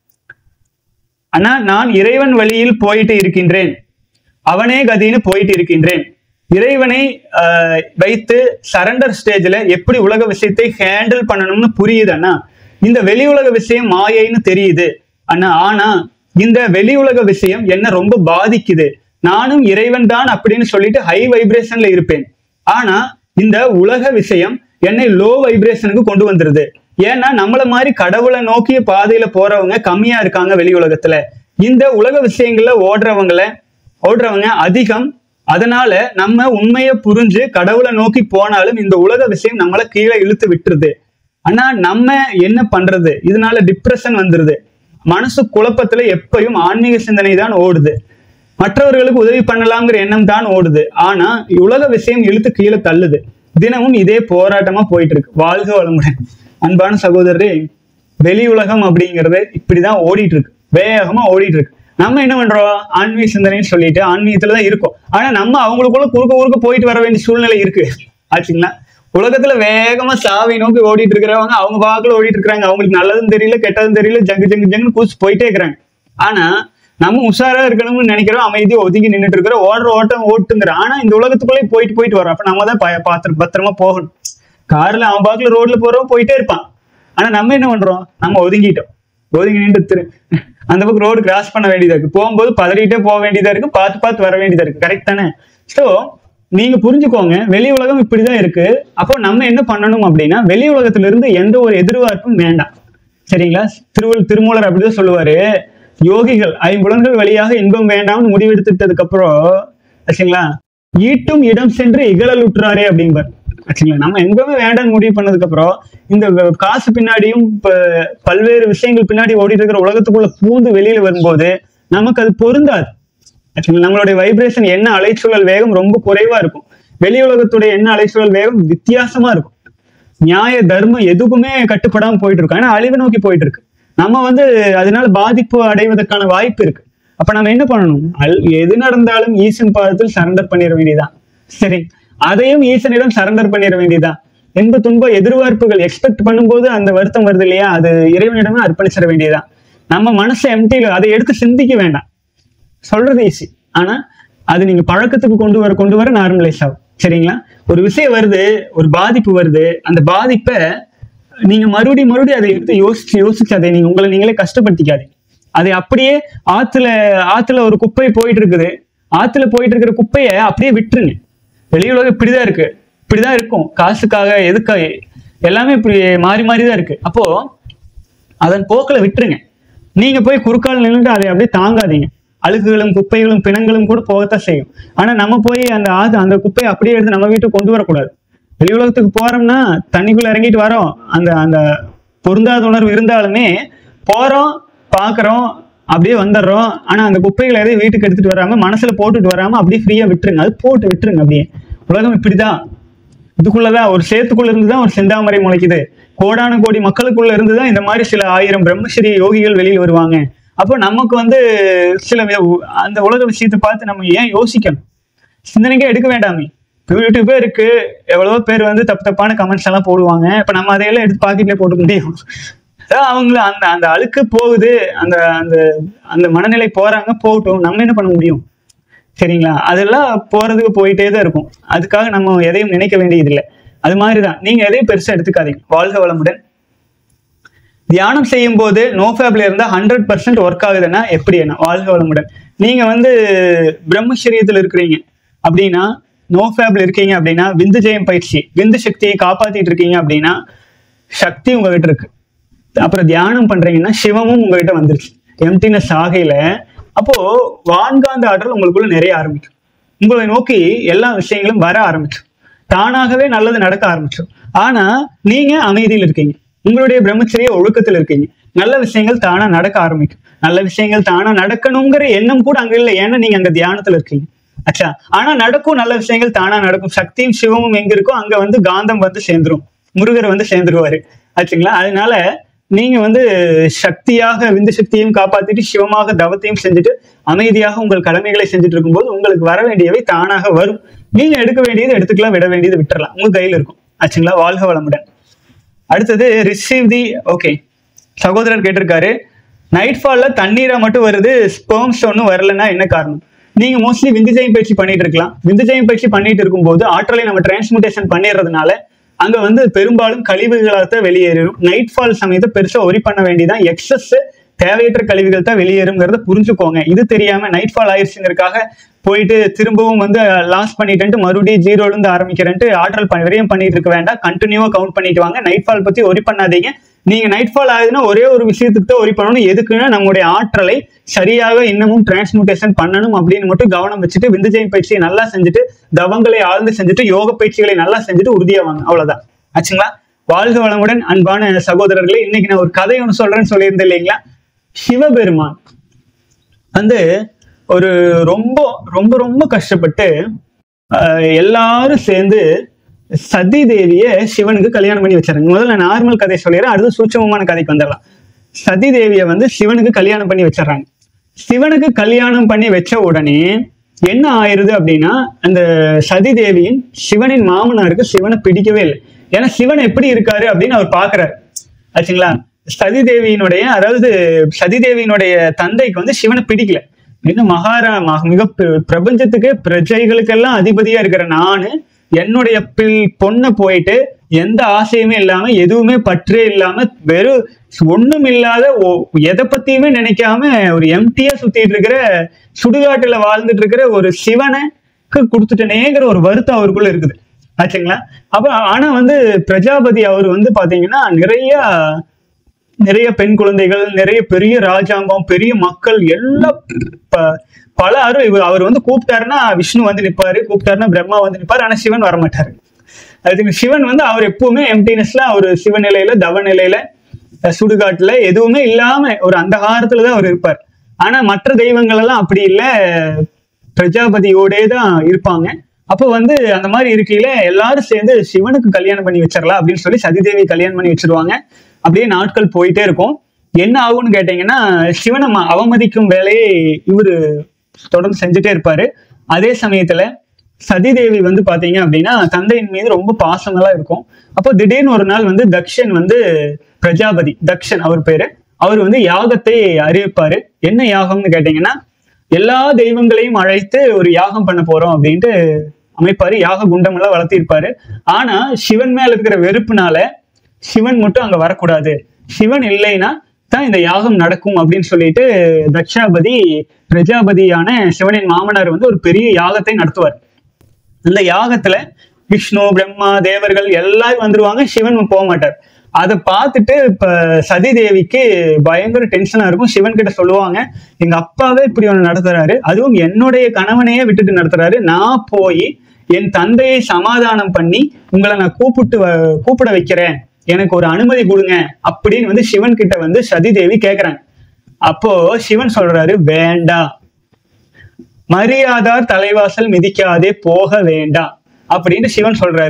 ஆனா நான் இறைவன் வழியில் போயிட்டு இருக்கின்றேன், அவனே கதின்னு போயிட்டு இருக்கின்றேன். இறைவனை ஆஹ் வைத்து சரண்டர் ஸ்டேஜ்ல எப்படி உலக விஷயத்தை ஹேண்டில் பண்ணணும்னு புரியுது அண்ணா. இந்த வெளி உலக விஷயம் மாயைன்னு தெரியுது அண்ணா. ஆனா இந்த வெளி உலக விஷயம் என்ன ரொம்ப பாதிக்குது. நானும் இறைவன் தான் அப்படின்னு சொல்லிட்டு ஹை வைப்ரேஷன்ல இருப்பேன். ஆனா இந்த உலக விஷயம் என்னை லோ வைப்ரேஷனுக்கு கொண்டு வந்துருது. ஏன்னா நம்மள மாதிரி கடவுளை நோக்கிய பாதையில போறவங்க கம்மியா இருக்காங்க வெளி உலகத்துல. இந்த உலக விஷயங்கள்ல ஓடுறவங்கள ஓடுறவங்க அதிகம். அதனால நம்ம உண்மையை புரிஞ்சு கடவுளை நோக்கி போனாலும் இந்த உலக விஷயம் நம்மளை கீழே இழுத்து விட்டுருது. ஆனா நம்ம என்ன பண்றது? இதனால டிப்ரெஷன் வந்துருது. மனசு குழப்பத்துல எப்பயும் ஆன்மீக சிந்தனை தான் ஓடுது. மற்றவர்களுக்கு உதவி பண்ணலாம்ங்கிற எண்ணம் தான் ஓடுது. ஆனா உலக விஷயம் இழுத்து கீழே தள்ளுது. தினமும் இதே போராட்டமா போயிட்டு இருக்கு. வாழ்க வளமுடன் அன்பான சகோதரரே. வெளி உலகம் அப்படிங்கிறது இப்படிதான் ஓடிட்டு இருக்கு. வேகமா ஓடிட்டு இருக்கு. நம்ம என்ன பண்றோம்? ஆன்மீக சிந்தனைன்னு சொல்லிட்டு ஆன்மீகத்துலதான் இருக்கும். ஆனா நம்ம அவங்களுக்குள்ள குறுக்க குறுக்க போயிட்டு வர வேண்டிய சூழ்நிலை இருக்கு. ஆச்சுங்களா? உலகத்துல வேகமா சாவை நோக்கி ஓடிட்டு இருக்கிறவங்க அவங்க வாக்குல ஓடிட்டு இருக்கிறாங்க. அவங்களுக்கு நல்லதும் தெரியல கெட்டதும் தெரியல, ஜங்கு ஜங்கு ஜங்குன்னு கூச்சு போயிட்டே இருக்கிறாங்க. ஆனா நம்ம உஷாரா இருக்கணும்னு நினைக்கிறோம், அமைதியை ஒதுங்கி நின்றுட்டு இருக்கிறோம், ஓடுற ஓட்டம் ஓட்டுங்கிற. ஆனா இந்த உலகத்துக்குள்ளே போயிட்டு போயிட்டு வரோம். அப்ப நம்ம தான் பாத்திர பத்திரமா போகணும். கார்ல அவன் பாக்குல ரோட்ல போறோம் போயிட்டே இருப்பான். ஆனா நம்ம என்ன பண்றோம்? நம்ம ஒதுங்கிட்டோம். ஒதுங்கி நின்று அந்த பக்கம் ரோடு கிராஸ் பண்ண வேண்டியதா இருக்கு. போகும்போது பதறிட்டே போக வேண்டியதா இருக்கு, பார்த்து பார்த்து வர வேண்டியதா இருக்கு. கரெக்ட் தானே? ஸோ நீங்க புரிஞ்சுக்கோங்க, வெளி உலகம் இப்படிதான் இருக்கு. அப்போ நம்ம என்ன பண்ணணும் அப்படின்னா வெளி உலகத்துல இருந்து எந்த ஒரு எதிர்பார்ப்பும் வேண்டாம். சரிங்களா? திருவள் திருமூலர் அப்படிதான் சொல்லுவாரு. யோகிகள் ஐம்புலன்கள் வழியாக இன்பம் வேண்டாம்னு முடிவெடுத்துட்டதுக்கு அப்புறம் ஆச்சுங்களா, ஈட்டும் இடம் சென்று இகழலுற்றாரே அப்படிம்பார். ஆச்சுங்களா? நம்ம இன்பமே வேண்டாம்னு முடிவு பண்ணதுக்கு அப்புறம் இந்த காசு பின்னாடியும் பல்வேறு விஷயங்கள் பின்னாடி ஓடிட்டு இருக்கிற உலகத்துக்குள்ள பூந்து வெளியில வரும்போது நமக்கு அது பொருந்தாது. ஆச்சுங்களா? நம்மளுடைய வைப்ரேஷன் என்ன அலைச்சூழல் வேகம் ரொம்ப குறைவா இருக்கும். வெளி உலகத்துடைய என்ன அலைச்சூழல் வேகம் வித்தியாசமா இருக்கும். நியாய தர்மம் எதுக்குமே கட்டுப்படாம போயிட்டு இருக்கும். ஆனா அழிவு நோக்கி போயிட்டு இருக்கு. நம்ம வந்து அதனால பாதிப்பு அடைவதற்கான வாய்ப்பு இருக்கு. அப்ப நம்ம என்ன பண்ணணும்? அல் எது நடந்தாலும் ஈசன் பாதத்தில் சரண்டர் பண்ணிட வேண்டியதான். சரி, அதையும் ஈசனிடம் சரண்டர் பண்ணிட வேண்டியதான். என்ப துன்ப எதிர்பார்ப்புகள் எக்ஸ்பெக்ட் பண்ணும்போது அந்த வருத்தம் வருது இல்லையா, அது இறைவனிடமே அர்ப்பணிச்சிட வேண்டியதான். நம்ம மனசை எம்டில அதை எடுத்து சிந்திக்க வேண்டாம். சொல்றது ஈஸி. ஆனா அது நீங்க பழக்கத்துக்கு கொண்டு வர கொண்டு வர நார்மலைஸ் ஆகும். சரிங்களா? ஒரு விஷயம் வருது, ஒரு பாதிப்பு வருது, அந்த பாதிப்பை நீங்க மறுபடியும் மறுபடியும் அதை எடுத்து யோசிச்சு யோசிச்சு அதை நீங்க உங்களை நீங்களே கஷ்டப்படுத்திக்காதீங்க. அதை அப்படியே ஆத்துல ஆத்துல ஒரு குப்பை போயிட்டு இருக்குது, ஆத்துல போயிட்டு இருக்கிற குப்பையை அப்படியே விட்டுருங்க. வெளியுலகம் இப்படிதான் இருக்கு, இப்படிதான் இருக்கும். காசுக்காக எதுக்காக எல்லாமே இப்படி மாறி மாறிதான் இருக்கு. அப்போ அதன் போக்கில் விட்டுருங்க. நீங்க போய் குறுக்கால் நின்றுட்டு அதை அப்படியே தாங்காதீங்க. அழுக்குகளும் குப்பைகளும் பிணங்களும் கூட போகத்தான் செய்யும். ஆனா நம்ம போய் அந்த ஆது அந்த குப்பையை அப்படியே எடுத்து நம்ம வீட்டுக்கு கொண்டு வரக்கூடாது. வெளி உலகத்துக்கு போறோம்னா தண்ணிக்குள்ள இறங்கிட்டு வரோம், அந்த அந்த பொருந்தாத உணர்வு இருந்தாலுமே போறோம், பாக்குறோம், அப்படியே வந்துடுறோம். ஆனா அந்த குப்பைகளை எதையும் வீட்டுக்கு எடுத்துட்டு வராம மனசுல போட்டுட்டு வராம அப்படியே ஃப்ரீயா விட்டுருங்க. அது போட்டு விட்டுருங்க. அப்படியே உலகம் இப்படிதான். இதுக்குள்ளதான் ஒரு சேத்துக்குள்ள இருந்துதான் ஒரு செந்தாமரை முளைக்குது. கோடான கோடி மக்களுக்குள்ள இருந்துதான் இந்த மாதிரி சில ஆயிரம் பிரம்மஸ்ரீ யோகிகள் வெளியில் வருவாங்க. அப்போ நமக்கு வந்து சில அந்த உலக விஷயத்தை பார்த்து நம்ம ஏன் யோசிக்கணும்? சிந்தனைக்கே எடுக்க வேண்டாமே. யூடியூபே இருக்கு, எவ்வளவோ பேர் வந்து தப்பு தப்பான கமெண்ட்ஸ் எல்லாம் போடுவாங்க. இப்ப நம்ம அதையெல்லாம் எடுத்து பாக்கெட்ல போட்டுக்க முடியும்? அவங்கள அந்த அந்த அழுக்கு போகுது, அந்த அந்த அந்த மனநிலை போறாங்க, போகட்டும், நம்ம என்ன பண்ண முடியும்? சரிங்களா? அதெல்லாம் போறதுக்கு போயிட்டே தான் இருக்கும். அதுக்காக நம்ம எதையும் நினைக்க வேண்டியது இல்லை. அது மாதிரிதான் நீங்க எதையும் பெருசா எடுத்துக்காதீங்க. வாழ்க வளமுடன். தியானம் செய்யும் போது நோஃபேப்ல இருந்தா ஹண்ட்ரட் பர்சன்ட் ஒர்க் ஆகுதுன்னா எப்படி? என்ன? வாழ்க வளமுடன். நீங்க வந்து பிரம்மச்சரியத்துல இருக்கிறீங்க அப்படின்னா, நோஃபேப்ல இருக்கீங்க அப்படின்னா, விந்து ஜெயம் பயிற்சி, விந்து சக்தியை காப்பாத்திட்டு இருக்கீங்க அப்படின்னா சக்தி உங்ககிட்ட இருக்கு. அப்புறம் தியானம் பண்றீங்கன்னா சிவமும் உங்ககிட்ட வந்துருச்சு. எம்டினஸ் ஆகையில அப்போ வான்காந்த ஆற்றல் உங்களுக்குள்ள நிறைய ஆரம்பிக்கும். உங்களை நோக்கி எல்லா விஷயங்களும் வர ஆரம்பிக்கும். தானாகவே நல்லது நடக்க ஆரம்பிச்சிடும். ஆனா நீங்க அமைதியில் இருக்கீங்க, உங்களுடைய பிரம்மச்சரிய ஒழுக்கத்தில் இருக்கீங்க. நல்ல விஷயங்கள் தானா நடக்க ஆரம்பிக்கும். நல்ல விஷயங்கள் தானா நடக்கணுங்கிற எண்ணம் கூட அங்க இல்லை, ஏன்னா நீங்க அங்க தியானத்துல இருக்கீங்க. அச்சா, ஆனா நடக்கும், நல்ல விஷயங்கள் தானா நடக்கும். சக்தியும் சிவமும் எங்க இருக்கோ அங்க வந்து காந்தம் வந்து சேர்ந்துரும், முருகர் வந்து சேர்ந்துருவாரு. ஆச்சுங்களா? அதனால நீங்க வந்து சக்தியாக விந்து சக்தியையும் காப்பாத்திட்டு சிவமாக தவத்தையும் செஞ்சுட்டு அமைதியாக உங்கள் கடமைகளை செஞ்சுட்டு இருக்கும்போது உங்களுக்கு வர வேண்டியவை தானாக வரும். நீங்க எடுக்க வேண்டியது எடுத்துக்கலாம், விட வேண்டியது விட்டுறலாம், உங்க கையில் இருக்கும். ஆச்சுங்களா? வாழ்க வளமுடன். அடுத்தது ரிசீவ் தி ஓகே. சகோதரர் கேட்டிருக்காரு, நைட் ஃபால்ல தண்ணீரா மட்டும் வருது, ஸ்பெர்ம்ஸ் ஒன்றும் வரலன்னா என்ன காரணம்? நீங்க மோஸ்ட்லி விந்துஜயம் பயிற்சி பண்ணிட்டு இருக்கலாம். விந்துஜயம் பயிற்சி பண்ணிட்டு இருக்கும்போது ஆற்றலை நம்ம டிரான்ஸ்மிட்டேஷன் பண்ணிடுறதுனால அங்க வந்து பெரும்பாலும் கழிவுகளாக வெளியேறும். நைட் ஃபால் சமயத்தை பெருசா ஒரி பண்ண வேண்டியதான். எக்ஸஸ் தேவையற்ற கழிவுகள் தான் வெளியேறுங்கிறத புரிஞ்சுக்கோங்க. இது தெரியாம நைட் ஃபால் ஆயிடுச்சுங்கிறதுக்காக போயிட்டு திரும்பவும் வந்து லாஸ் பண்ணிட்டு மறுபடியும் ஜீரோல இருந்து ஆரம்பிக்கிறேன்ட்டு ஆற்றல் விரயம் பண்ணிட்டு இருக்க வேண்டாம். கண்டினியூவா கவுண்ட் பண்ணிட்டு வாங்க. நைட் ஃபால் பத்தி ஒரி பண்ணாதீங்க. நீங்க நைட் ஃபால் ஆகுதுன்னா ஒரே ஒரு விஷயத்துக்கு தான் ஒரி பண்ணணும். எதுக்குன்னா நம்முடைய ஆற்றலை சரியாக இன்னமும் டிரான்ஸ்மியூட்டேஷன் பண்ணணும் அப்படின்னு மட்டும் கவனம் வச்சுட்டு விந்துஜயம் பயிற்சியை நல்லா செஞ்சுட்டு தவங்களை ஆழ்ந்து செஞ்சுட்டு யோக பயிற்சிகளை நல்லா செஞ்சுட்டு உறுதியாவாங்க. அவ்வளவுதான். ஆச்சுங்களா? வாழ்க வளமுடன் அன்பான சகோதரர்களே. இன்னைக்கு நான் ஒரு கதை ஒன்று சொல்றேன்னு சொல்லியிருந்தேன் இல்லைங்களா? சிவபெருமான் வந்து ஒரு ரொம்ப ரொம்ப ரொம்ப கஷ்டப்பட்டு எல்லாரும் சேர்ந்து சதி தேவிய சிவனுக்கு கல்யாணம் பண்ணி வச்சாருங்க. முதல்ல நார்மல் கதை சொல்லிடுறேன், அடுத்து சூட்சமமான கதைக்கு வந்துடலாம். சதி தேவிய வந்து சிவனுக்கு கல்யாணம் பண்ணி வச்சிடறாங்க. சிவனுக்கு கல்யாணம் பண்ணி வச்ச உடனே என்ன ஆயிருது அப்படின்னா, அந்த சதி தேவியின் சிவனின் மாமனாருக்கு சிவனை பிடிக்கவே இல்லை. ஏன்னா சிவன் எப்படி இருக்காரு அப்படின்னு அவர் பாக்குறாரு. ஆச்சுங்களா? சதி தேவியினுடைய அதாவது சதி தேவியினுடைய தந்தைக்கு வந்து சிவனை பிடிக்கல. இன்னும் மகாரா மிக பிரபஞ்சத்துக்கு பிரஜைகளுக்கெல்லாம் அதிபதியா இருக்கிற நானு என்னுடைய பில் பொண்ணை போயிட்டு எந்த ஆசையுமே இல்லாம எதுவுமே பற்றே இல்லாம வெறும் ஒண்ணும் இல்லாத எதை பத்தியுமே நினைக்காம ஒரு எம்டியா சுத்திட்டு இருக்கிற சுடுகாட்டுல வாழ்ந்துட்டு இருக்கிற ஒரு சிவனுக்கு கொடுத்துட்டேனேங்கிற ஒரு வருத்தம் அவருக்குள்ள இருக்குது. ஆச்சுங்களா? அப்ப ஆனா வந்து பிரஜாபதி அவர் வந்து பாத்தீங்கன்னா நிறைய நிறைய பெண் குழந்தைகள், நிறைய பெரிய ராஜாங்கம், பெரிய மக்கள் எல்லாம் பல அரும் இவர் அவர் வந்து கூப்பிட்டாருன்னா விஷ்ணு வந்து நிற்பாரு, கூப்பிட்டாருன்னா பிரம்மா வந்து நிற்பாரு. ஆனா சிவன் வரமாட்டாரு. அதுக்கு சிவன் வந்து அவர் எப்பவுமே எம்டினஸ்ல ஒரு சிவநிலையில தவ நிலையில சுடுகாட்டுல எதுவுமே இல்லாம ஒரு அந்தகாரத்துலதான் அவர் இருப்பார். ஆனா மற்ற தெய்வங்கள் எல்லாம் அப்படி இல்லை, பிரஜாபதியோடே தான் இருப்பாங்க. அப்போ வந்து அந்த மாதிரி இருக்கையில எல்லாரும் சேர்ந்து சிவனுக்கு கல்யாணம் பண்ணி வச்சிடலாம் அப்படின்னு சொல்லி சதிதேவி கல்யாணம் பண்ணி வச்சிருவாங்க. அப்படியே நாட்கள் போயிட்டே இருக்கும். என்ன ஆகும்னு கேட்டீங்கன்னா, சிவனை அவமதிக்கும் வேலையை இவரு தொடர்ந்து செஞ்சுட்டே இருப்பாரு. அதே சமயத்துல சதிதேவி வந்து பாத்தீங்க அப்படின்னா தந்தையின் மீது ரொம்ப பாசமெல்லாம் இருக்கும். அப்போ திடீர்னு ஒரு நாள் வந்து தக்ஷன் வந்து பிரஜாபதி, தக்ஷன் அவர் பேரு, அவர் வந்து யாகத்தை அறிவிப்பாரு. என்ன யாகம்னு கேட்டீங்கன்னா, எல்லா தெய்வங்களையும் அழைத்து ஒரு யாகம் பண்ண போறோம் அப்படின்ட்டு அமைப்பாரு. யாக குண்டம் எல்லாம் வளர்த்திருப்பாரு. ஆனா சிவன் மேல இருக்கிற வெறுப்புனால சிவன் மட்டும் அங்க வரக்கூடாது, சிவன் இல்லைன்னா தான் இந்த யாகம் நடக்கும் அப்படின்னு சொல்லிட்டு தக்ஷாபதி பிரஜாபதியான சிவனின் மாமனார் வந்து ஒரு பெரிய யாகத்தை நடத்துவார். இந்த யாகத்துல விஷ்ணு பிரம்மா தேவர்கள் எல்லாரும் வந்துருவாங்க, சிவன் போக மாட்டார். அதை பார்த்துட்டு இப்ப சதி தேவிக்கு பயங்கர டென்ஷனா இருக்கும். சிவன் கிட்ட சொல்லுவாங்க, எங்க அப்பாவே இப்படி ஒண்ணு நடத்துறாரு, அதுவும் என்னுடைய கணவனையே விட்டுட்டு நடத்துறாரு, நான் போய் என் தந்தையை சமாதானம் பண்ணி உங்களை நான் கூப்பிட்டு கூப்பிட வைக்கிறேன், எனக்கு ஒரு அனுமதி கொடுங்க அப்படின்னு வந்து சிவன் கிட்ட வந்து சதி தேவி கேக்குறாங்க. அப்போ சிவன் சொல்றாரு, வேண்டாம், மரியாதார் தலைவாசல் மிதிக்காதே போக வேண்டாம் அப்படின்னு சிவன் சொல்றாரு.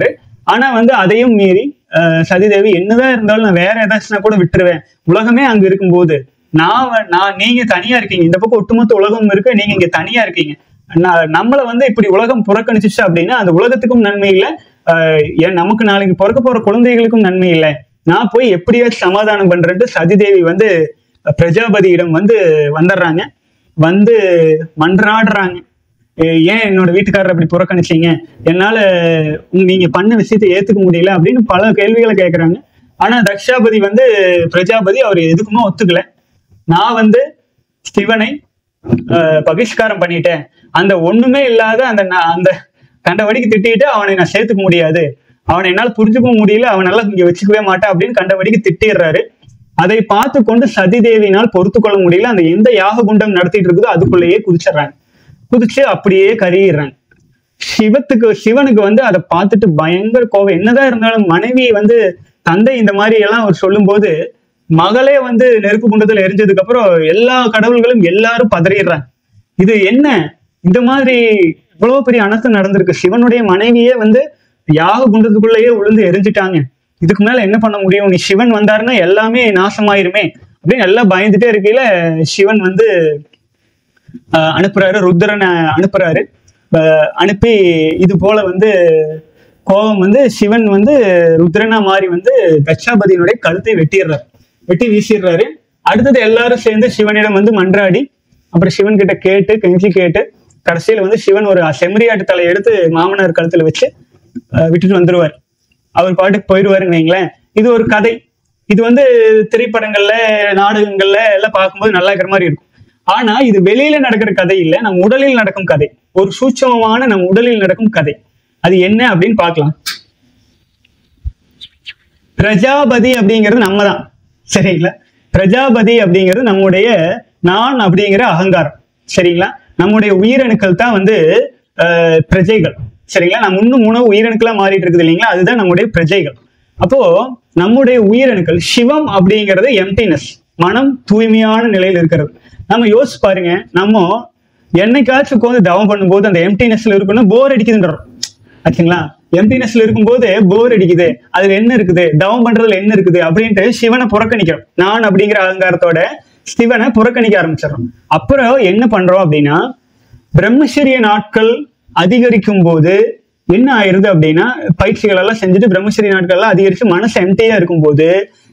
ஆனா வந்து அதையும் மீறி அஹ் சதிதேவி என்னதான் இருந்தாலும் நான் வேற ஏதாச்சும்னா கூட விட்டுருவேன், உலகமே அங்க இருக்கும்போது நான் வ- நான் நீங்க தனியா இருக்கீங்க, இந்த பக்கம் ஒட்டுமொத்த உலகம் இருக்கு, நீங்க இங்க தனியா இருக்கீங்க, நான் நம்மளை வந்து இப்படி உலகம் புறக்கணிச்சிச்சு அப்படின்னா அந்த உலகத்துக்கும் நன்மை இல்லை, ஆஹ் ஏன் நமக்கு நாளைக்கு பிறக்க போற குழந்தைகளுக்கும் நன்மை இல்லை, நான் போய் எப்படியாச்சும் சமாதானம் பண்றேன்ட்டு சதிதேவி வந்து பிரஜாபதியிடம் வந்து வந்துடுறாங்க. வந்து மன்றாடுறாங்க, "ஏ- ஏன் என்னோட வீட்டுக்காரர் அப்படி புறக்கணிச்சீங்க, என்னால உங்க- நீங்க பண்ண விஷயத்தை ஏத்துக்க முடியல" அப்படின்னு பல கேள்விகளை கேட்கறாங்க. ஆனா தக்ஷாபதி வந்து பிரஜாபதி அவர் எதுக்குமே ஒத்துக்கல. நான் வந்து சிவனை ஆஹ் பகிஷ்காரம் பண்ணிட்டேன், அந்த ஒண்ணுமே இல்லாத அந்த ந- அந்த கண்டபடிக்கு திட்டிட்டு அவனை நான் சேர்த்துக்க முடியாது, அவனை என்னால புரிஞ்சுக்கவும் முடியல, அவன் நல்லா இங்க வச்சுக்கவே மாட்டான் அப்படின்னு கண்டபடிக்கு திட்டிடுறாரு. அதை பார்த்து கொண்டு சதிதேவியினால் பொறுத்து கொள்ள முடியல, அந்த எந்த யாக குண்டம் நடத்திட்டு இருக்குதோ அதுக்குள்ளேயே குதிச்சிடுறாங்க. குதிச்சு அப்படியே கருகிடுறாங்க. சிவத்துக்கு சிவனுக்கு வந்து அதை பார்த்துட்டு பயங்கர கோபம். என்னதான் இருந்தாலும் மனைவி வந்து தந்தை இந்த மாதிரி எல்லாம் அவர் சொல்லும் போது மகளே வந்து நெருப்பு குண்டத்துல எரிஞ்சதுக்கு அப்புறம் எல்லா கடவுள்களும் எல்லாரும் பதறிடுறாங்க. இது என்ன, இந்த மாதிரி இவ்வளவு பெரிய அனர்த்தம் நடந்திருக்கு, சிவனுடைய மனைவியே வந்து யாக குண்டத்துக்குள்ளேயே விழுந்து எரிஞ்சிட்டாங்க, இதுக்கு மேல என்ன பண்ண முடியும், நீ சிவன் வந்தாருன்னா எல்லாமே நாசமாயிருமே அப்படின்னு எல்லாம் பயந்துட்டே இருக்கையில சிவன் வந்து ஆஹ் அனுப்புறாரு, ருத்ரனை அனுப்புறாரு. ஆஹ் அனுப்பி இது போல வந்து கோபம் வந்து சிவன் வந்து ருத்ரனா மாறி வந்து தட்சாபதியினுடைய கழுத்தை வெட்டிடுறாரு, வெட்டி வீசிடுறாரு. அடுத்தது எல்லாரும் சேர்ந்து சிவனிடம் வந்து மன்றாடி அப்புறம் சிவன் கிட்ட கேட்டு கெஞ்சி கேட்டு கடைசியில வந்து சிவன் ஒரு செம்மறியாட்டு தலையை எடுத்து மாமனார் கழுத்துல வச்சு ஆஹ் விட்டுட்டு வந்துருவார். அவர் பாட்டுக்கு போயிடுவாருன்னு வைங்களேன். இது ஒரு கதை. இது வந்து திரைப்படங்கள்ல நாடகங்கள்ல எல்லாம் பார்க்கும்போது நல்லா இருக்கிற மாதிரி இருக்கும். ஆனா இது வெளியில நடக்கிற கதை இல்ல, நம் உடலில் நடக்கும் கதை, ஒரு சூட்சமமான நம் உடலில் நடக்கும் கதை. அது என்ன அப்படின்னு பார்க்கலாம். பிரஜாபதி அப்படிங்கிறது நம்ம தான், சரிங்களா? பிரஜாபதி அப்படிங்கிறது நம்முடைய நான் அப்படிங்கிற அகங்காரம், சரிங்களா? நம்முடைய உயிரணுக்கள் தான் வந்து அஹ் பிரஜைகள், சரிங்களா? நம்ம இன்னும் உணவு உயிரணுக்களா மாறிட்டு இருக்குது இல்லைங்களா, அதுதான் நம்முடைய பிரஜைகள். அப்போ நம்முடைய உயிரணுக்கள் சிவம் அப்படிங்கிறது எம்டினஸ், மனம் தூய்மையான நிலையில் இருக்கிறது. நம்ம யோசிச்சு பாருங்க, நம்ம என்னைக்காச்சும் உட்காந்து தவம் பண்ணும்போது அந்த எம்டினஸ்ல இருக்கணும் போர் அடிக்குதுன்றோம் ஆச்சுங்களா? எம்டினஸ்ல இருக்கும்போது போர் அடிக்குது, அதுல என்ன இருக்குது, தவம் பண்றதுல என்ன இருக்குது அப்படின்ட்டு சிவனை புறக்கணிக்கிறோம். நான் அப்படிங்கிற அகங்காரத்தோட சிவனை புறக்கணிக்க ஆரம்பிச்சிடறோம். அப்புறம் என்ன பண்றோம் அப்படின்னா, பிரம்மச்சரிய நாட்கள் அதிகரிக்கும் போது என்ன ஆயிருது அப்படின்னா, பயிற்சிகள் எல்லாம் செஞ்சுட்டு பிரம்மச்சரிய நாட்கள் எல்லாம் அதிகரிச்சு மனசு எம்டியா இருக்கும்போது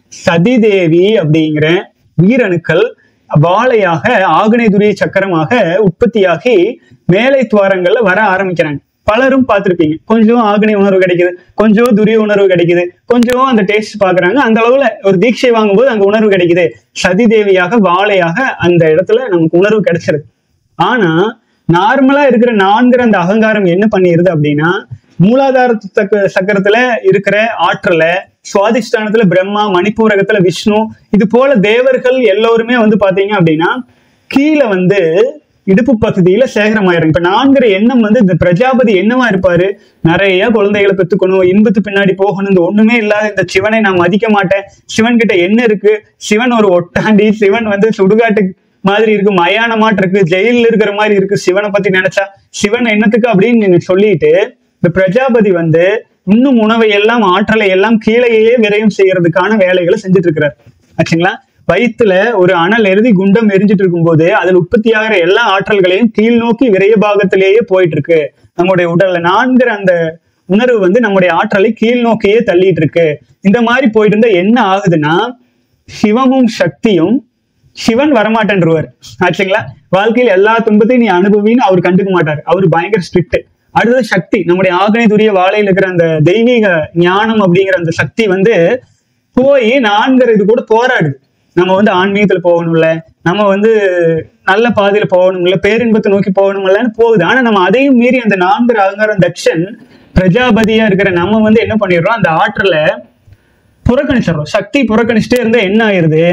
சதிதேவி அப்படிங்கிற உயிரணுக்கள் வாழையாக ஆக்னேய துரிய சக்கரமாக உற்பத்தியாகி மேலை துவாரங்கள்ல வர ஆரம்பிக்கிறாங்க. பலரும் பார்த்திருப்பீங்க, கொஞ்சம் ஆக்னேய உணர்வு கிடைக்குது, கொஞ்சம் துரிய உணர்வு கிடைக்குது, கொஞ்சம் அந்த டேஸ்ட் பாக்குறாங்க, அந்த அளவுல ஒரு தீட்சை வாங்கும்போது அங்க உணர்வு கிடைக்குது. சதிதேவியாக வாழையாக அந்த இடத்துல நமக்கு உணர்வு கிடைச்சிருது. ஆனா நார்மலா இருக்கிற நான்கிற அந்த அகங்காரம் என்ன பண்ணிருது அப்படின்னா, மூலாதார சக்க சக்கரத்துல இருக்கிற ஆற்றல, சுவாதிஷ்டானத்துல பிரம்மா, மணிப்பூரகத்துல விஷ்ணு, இது போல தேவர்கள் எல்லோருமே வந்து பாத்தீங்க அப்படின்னா கீழே வந்து இடுப்பு பகுதியில சேகரமாயிரும். இப்ப நான்கிற எண்ணம் வந்து இந்த பிரஜாபதி என்னவா இருப்பாரு, நிறைய குழந்தைகளை பெற்றுக்கணும், இன்பத்து பின்னாடி போகணும், இந்த ஒண்ணுமே இல்லாத இந்த சிவனை நான் மதிக்க மாட்டேன், சிவன் கிட்ட என்ன இருக்கு, சிவன் ஒரு ஒட்டாண்டி, சிவன் வந்து சுடுகாட்டு மாதிரி இருக்கு, மயானமாட்டு இருக்கு, ஜெயில இருக்கிற மாதிரி இருக்கு, சிவனை பத்தி நினைச்சா சிவன் என்னத்துக்கு அப்படின்னு நீங்க சொல்லிட்டு இந்த பிரஜாபதி வந்து இன்னும் உணவை எல்லாம் ஆற்றலை எல்லாம் கீழேயே விரயம் செய்யறதுக்கான வேலைகளை செஞ்சுட்டு இருக்கிறார் ஆச்சுங்களா? வயிற்றுல ஒரு அனல் எருதி குண்டம் எரிஞ்சிட்டு இருக்கும் போது அதில் உற்பத்தி ஆகிற எல்லா ஆற்றல்களையும் கீழ் நோக்கி விரைய பாகத்திலேயே போயிட்டு இருக்கு. நம்முடைய உடல்ல நான்கிற அந்த உணர்வு வந்து நம்முடைய ஆற்றலை கீழ் நோக்கியே தள்ளிட்டு இருக்கு. இந்த மாதிரி போயிட்டு இருந்தா என்ன ஆகுதுன்னா, சிவமும் சக்தியும், சிவன் வரமாட்டேன்ருவார் ஆச்சுங்களா? வாழ்க்கையில் எல்லா துன்பத்தையும் நீ அனுபவின்னு அவர் கண்டுக்க மாட்டார், அவர் பயங்கர ஸ்ட்ரிக்ட். அடுத்தது சக்தி, நம்முடைய ஆக்னேய துரிய வாழையில் இருக்கிற அந்த தெய்வீக ஞானம் அப்படிங்கிற அந்த சக்தி வந்து போய் நான்கிற இது கூட போராடுது. நம்ம வந்து ஆன்மீகத்துல போகணும்ல, நம்ம வந்து நல்ல பாதையில போகணும்ல, பேரின்பத்தை நோக்கி போகணும்லன்னு போகுது. ஆனா நம்ம அதையும் மீறி அந்த நான்கிற அகங்காரம் தட்சன் பிரஜாபதியா இருக்கிற நம்ம வந்து என்ன பண்ணிடுறோம், அந்த ஆற்றலை புறக்கணிச்சிடறோம். சக்தி புறக்கணிச்சுட்டே இருந்தா என்ன ஆயிருது,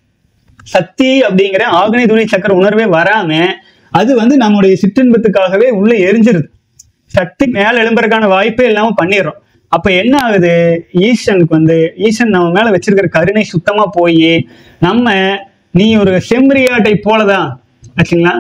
சக்தி அப்படிங்கிற ஆக்னேய துரிய சக்கர உணர்வே வராம அது வந்து நம்முடைய சிற்றின்பத்துக்காகவே உள்ள எரிஞ்சிருது. சக்தி மேல எழும்புறதுக்கான வாய்ப்பே இல்லாம பண்ணிடுறோம். அப்ப என்ன ஆகுது, ஈசனுக்கு வந்து ஈசன் நம்ம மேல வச்சிருக்கிற கருணை சுத்தமா போய் நம்ம, நீ ஒரு செம்மறியாட்டை போலதான் ஆச்சுங்களா,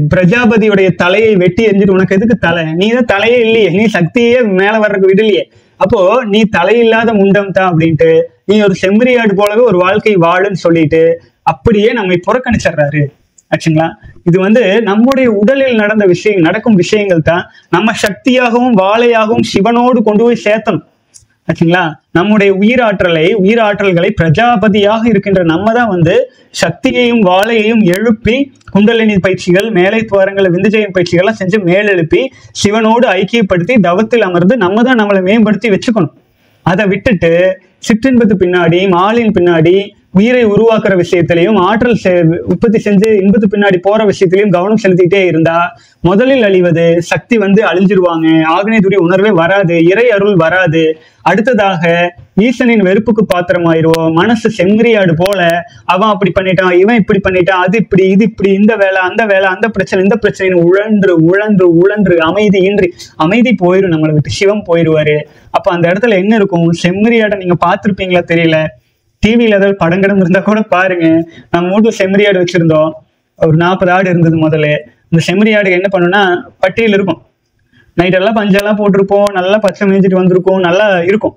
பிரஜாபதியுடைய தலையை வெட்டி எரிஞ்சிட்டு உனக்கு எதுக்கு தலை, நீ தான் தலையே இல்லையே, நீ சக்தியே மேல வர்றதுக்கு விடலையே, அப்போ நீ தலையில்லாத முண்டம் தான் அப்படின்ட்டு நீ ஒரு செம்மறியாடு போலவே ஒரு வாழ்க்கை வாழுன்னு சொல்லிட்டு அப்படியே நம்மை புறக்கணிச்சிடுறாரு ஆச்சுங்களா. இது வந்து நம்முடைய உடலில் நடந்த விஷயம் நடக்கும் விஷயங்கள் தான் நம்ம சக்தியாகவும் வாழையாகவும் சிவனோடு கொண்டு போய் சேர்த்தணும் ஆச்சுங்களா. நம்முடைய உயிராற்றலை உயிராற்றல்களை பிரஜாபதியாக இருக்கின்ற நம்ம தான் வந்து சக்தியையும் வாழையையும் எழுப்பி குண்டலினி பயிற்சிகள் மேலை துவாரங்கள் விந்துஜயம் பயிற்சிகள்லாம் செஞ்சு மேலெழுப்பி சிவனோடு ஐக்கியப்படுத்தி தவத்தில் அமர்ந்து நம்ம தான் நம்மளை மேம்படுத்தி வச்சுக்கணும். அதை விட்டுட்டு சிற்றின்பத்து பின்னாடி மாலின் பின்னாடி உயிரை உருவாக்குற விஷயத்திலையும் ஆற்றல் உற்பத்தி செஞ்சு இன்பத்து பின்னாடி போற விஷயத்திலையும் கவனம் செலுத்திட்டே இருந்தா முதலில் அழிவது சக்தி வந்து அழிஞ்சிருவாங்க. ஆக்னேயத்துடைய உணர்வே வராது, இறை அருள் வராது. அடுத்ததாக ஈசனின் வெறுப்புக்கு பாத்திரமாயிருவோம். மனசு செம்மறியாடு போல அவன் அப்படி பண்ணிட்டான், இவன் இப்படி பண்ணிட்டான், அது இப்படி இது இப்படி, இந்த வேலை அந்த வேலை, அந்த பிரச்சனை இந்த பிரச்சனை, உழன்று உழன்று உழன்று அமைதி இன்றி அமைதி போயிடும், நம்மளை விட்டு சிவம் போயிடுவாரு. அப்ப அந்த இடத்துல என்ன இருக்கும்? செம்மறியாடை நீங்க பார்த்துருப்பீங்களா தெரியல, டிவியில ஏதாவது படங்கடம் இருந்தா கூட பாருங்க. நம்ம வீட்டுல செம்மறியாடு வச்சிருந்தோம், ஒரு நாற்பது ஆடு இருந்தது முதல்ல. இந்த செம்மறியாடு என்ன பண்ணுன்னா பட்டியல் இருக்கும், நைட்டெல்லாம் பஞ்செல்லாம் போட்டிருப்போம், நல்லா பச்சை மேய்ஞ்சிட்டு வந்திருக்கும், நல்லா இருக்கும்.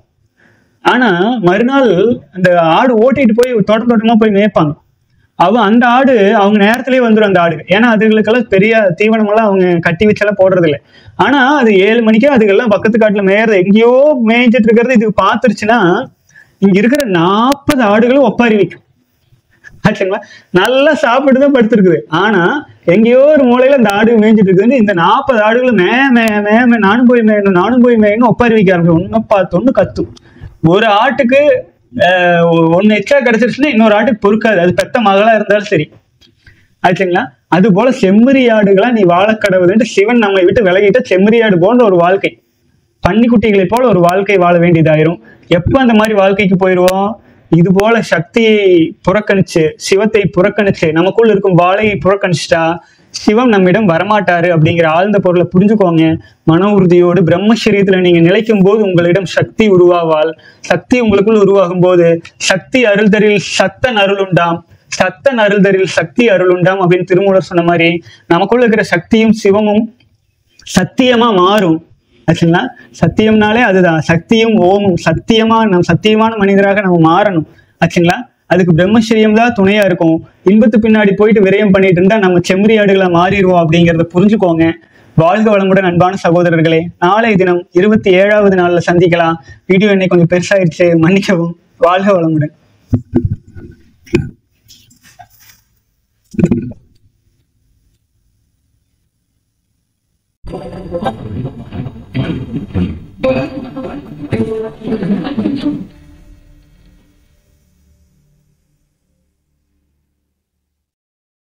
ஆனா மறுநாள் அந்த ஆடு ஓட்டிட்டு போய் தோட்டம் தோட்டமா போய் மேய்ப்பாங்க. அவன் அந்த ஆடு அவங்க நேரத்திலேயே வந்துடும் அந்த ஆடு. ஏன்னா அதுகளுக்கெல்லாம் பெரிய தீவனம் எல்லாம் அவங்க கட்டி வச்செல்லாம் போடுறது இல்லை. ஆனா அது ஏழு மணிக்கே அதுக்கெல்லாம் பக்கத்து காட்டுல மேயறது எங்கேயோ மேய்ஞ்சிட்டு இருக்கிறது இது பார்த்துருச்சுன்னா இங்க இருக்கிற நாற்பது ஆடுகளும் ஒப்பாரி வைக்கும் ஆச்சுங்களா. நல்லா சாப்பிட்டு தான் படுத்துருக்குது. ஆனா எங்கேயோ ஒரு மூலையில இந்த ஆடு மேய்ஞ்சிட்டு இருக்குது. இந்த நாற்பது ஆடுகளும் மே மே மே மே நானும் போய் மேயணும் நானும் போய் மேயணும் ஒப்பாரி வைக்க ஆரம்பிச்சு ஒன்னு பார்த்து ஒண்ணு கத்தும். ஒரு ஆட்டுக்கு ஆஹ் ஒன்னு எக்ஸ்ட்ரா கிடைச்சிருச்சுன்னா இன்னொரு ஆட்டுக்கு பொறுக்காது, அது பெத்த மகளா இருந்தாலும் சரி ஆச்சுங்களா. அது போல செம்மறி ஆடுகளா நீ வாழக்கடவுதுன்ட்டு சிவன் நம்மை விட்டு விலகிட்ட செம்மறியாடு போன்ற ஒரு வாழ்க்கை, பன்னிக்குட்டிகளை போல ஒரு வாழ்க்கை வாழ வேண்டியதாயிரும். எப்ப அந்த மாதிரி வாழ்க்கைக்கு போயிடுவோம்? இது போல சக்தியை புறக்கணிச்சு சிவத்தை புறக்கணிச்சு நமக்குள்ள இருக்கும் வாழையை புறக்கணிச்சுட்டா சிவம் நம்மிடம் வரமாட்டாரு அப்படிங்கிற ஆழ்ந்த பொருளை புரிஞ்சுக்கோங்க. மன உறுதியோடு பிரம்மச்சரியத்துல நீங்க நிலைக்கும் போது உங்களிடம் சக்தி உருவாவால். சக்தி உங்களுக்குள் உருவாகும் போது சக்தி அருள்தரில் சத்தன் அருளுண்டாம், சத்தன் அருள்தரில் சக்தி அருளுண்டாம் அப்படின்னு திருமூலர் சொன்ன மாதிரி நமக்குள்ள இருக்கிற சக்தியும் சிவமும் சத்தியமா மாறும் ஆச்சுங்களா. சத்தியம்னாலே அதுதான், சக்தியும் ஓமும் சத்தியமா நம் சத்தியமான மனிதராக நம்ம மாறணும் ஆச்சுங்களா. அதுக்கு பிரம்மச்சரியம் தான் துணையா இருக்கும். இன்பத்து பின்னாடி போயிட்டு விரயம் பண்ணிட்டு இருந்தா நம்ம செம்மறி ஆடுகளா மாறிடுவோம் அப்படிங்கிறத புரிஞ்சுக்கோங்க. வாழ்க வளமுடன் அன்பான சகோதரர்களே. நாளை தினம் இருபத்தி ஏழாவது நாள்ல சந்திக்கலாம். வீடியோ இன்னைக்கு கொஞ்சம் பெருசாயிருச்சு, மன்னிக்கவும். வாழ்க வளமுடன். Thank you.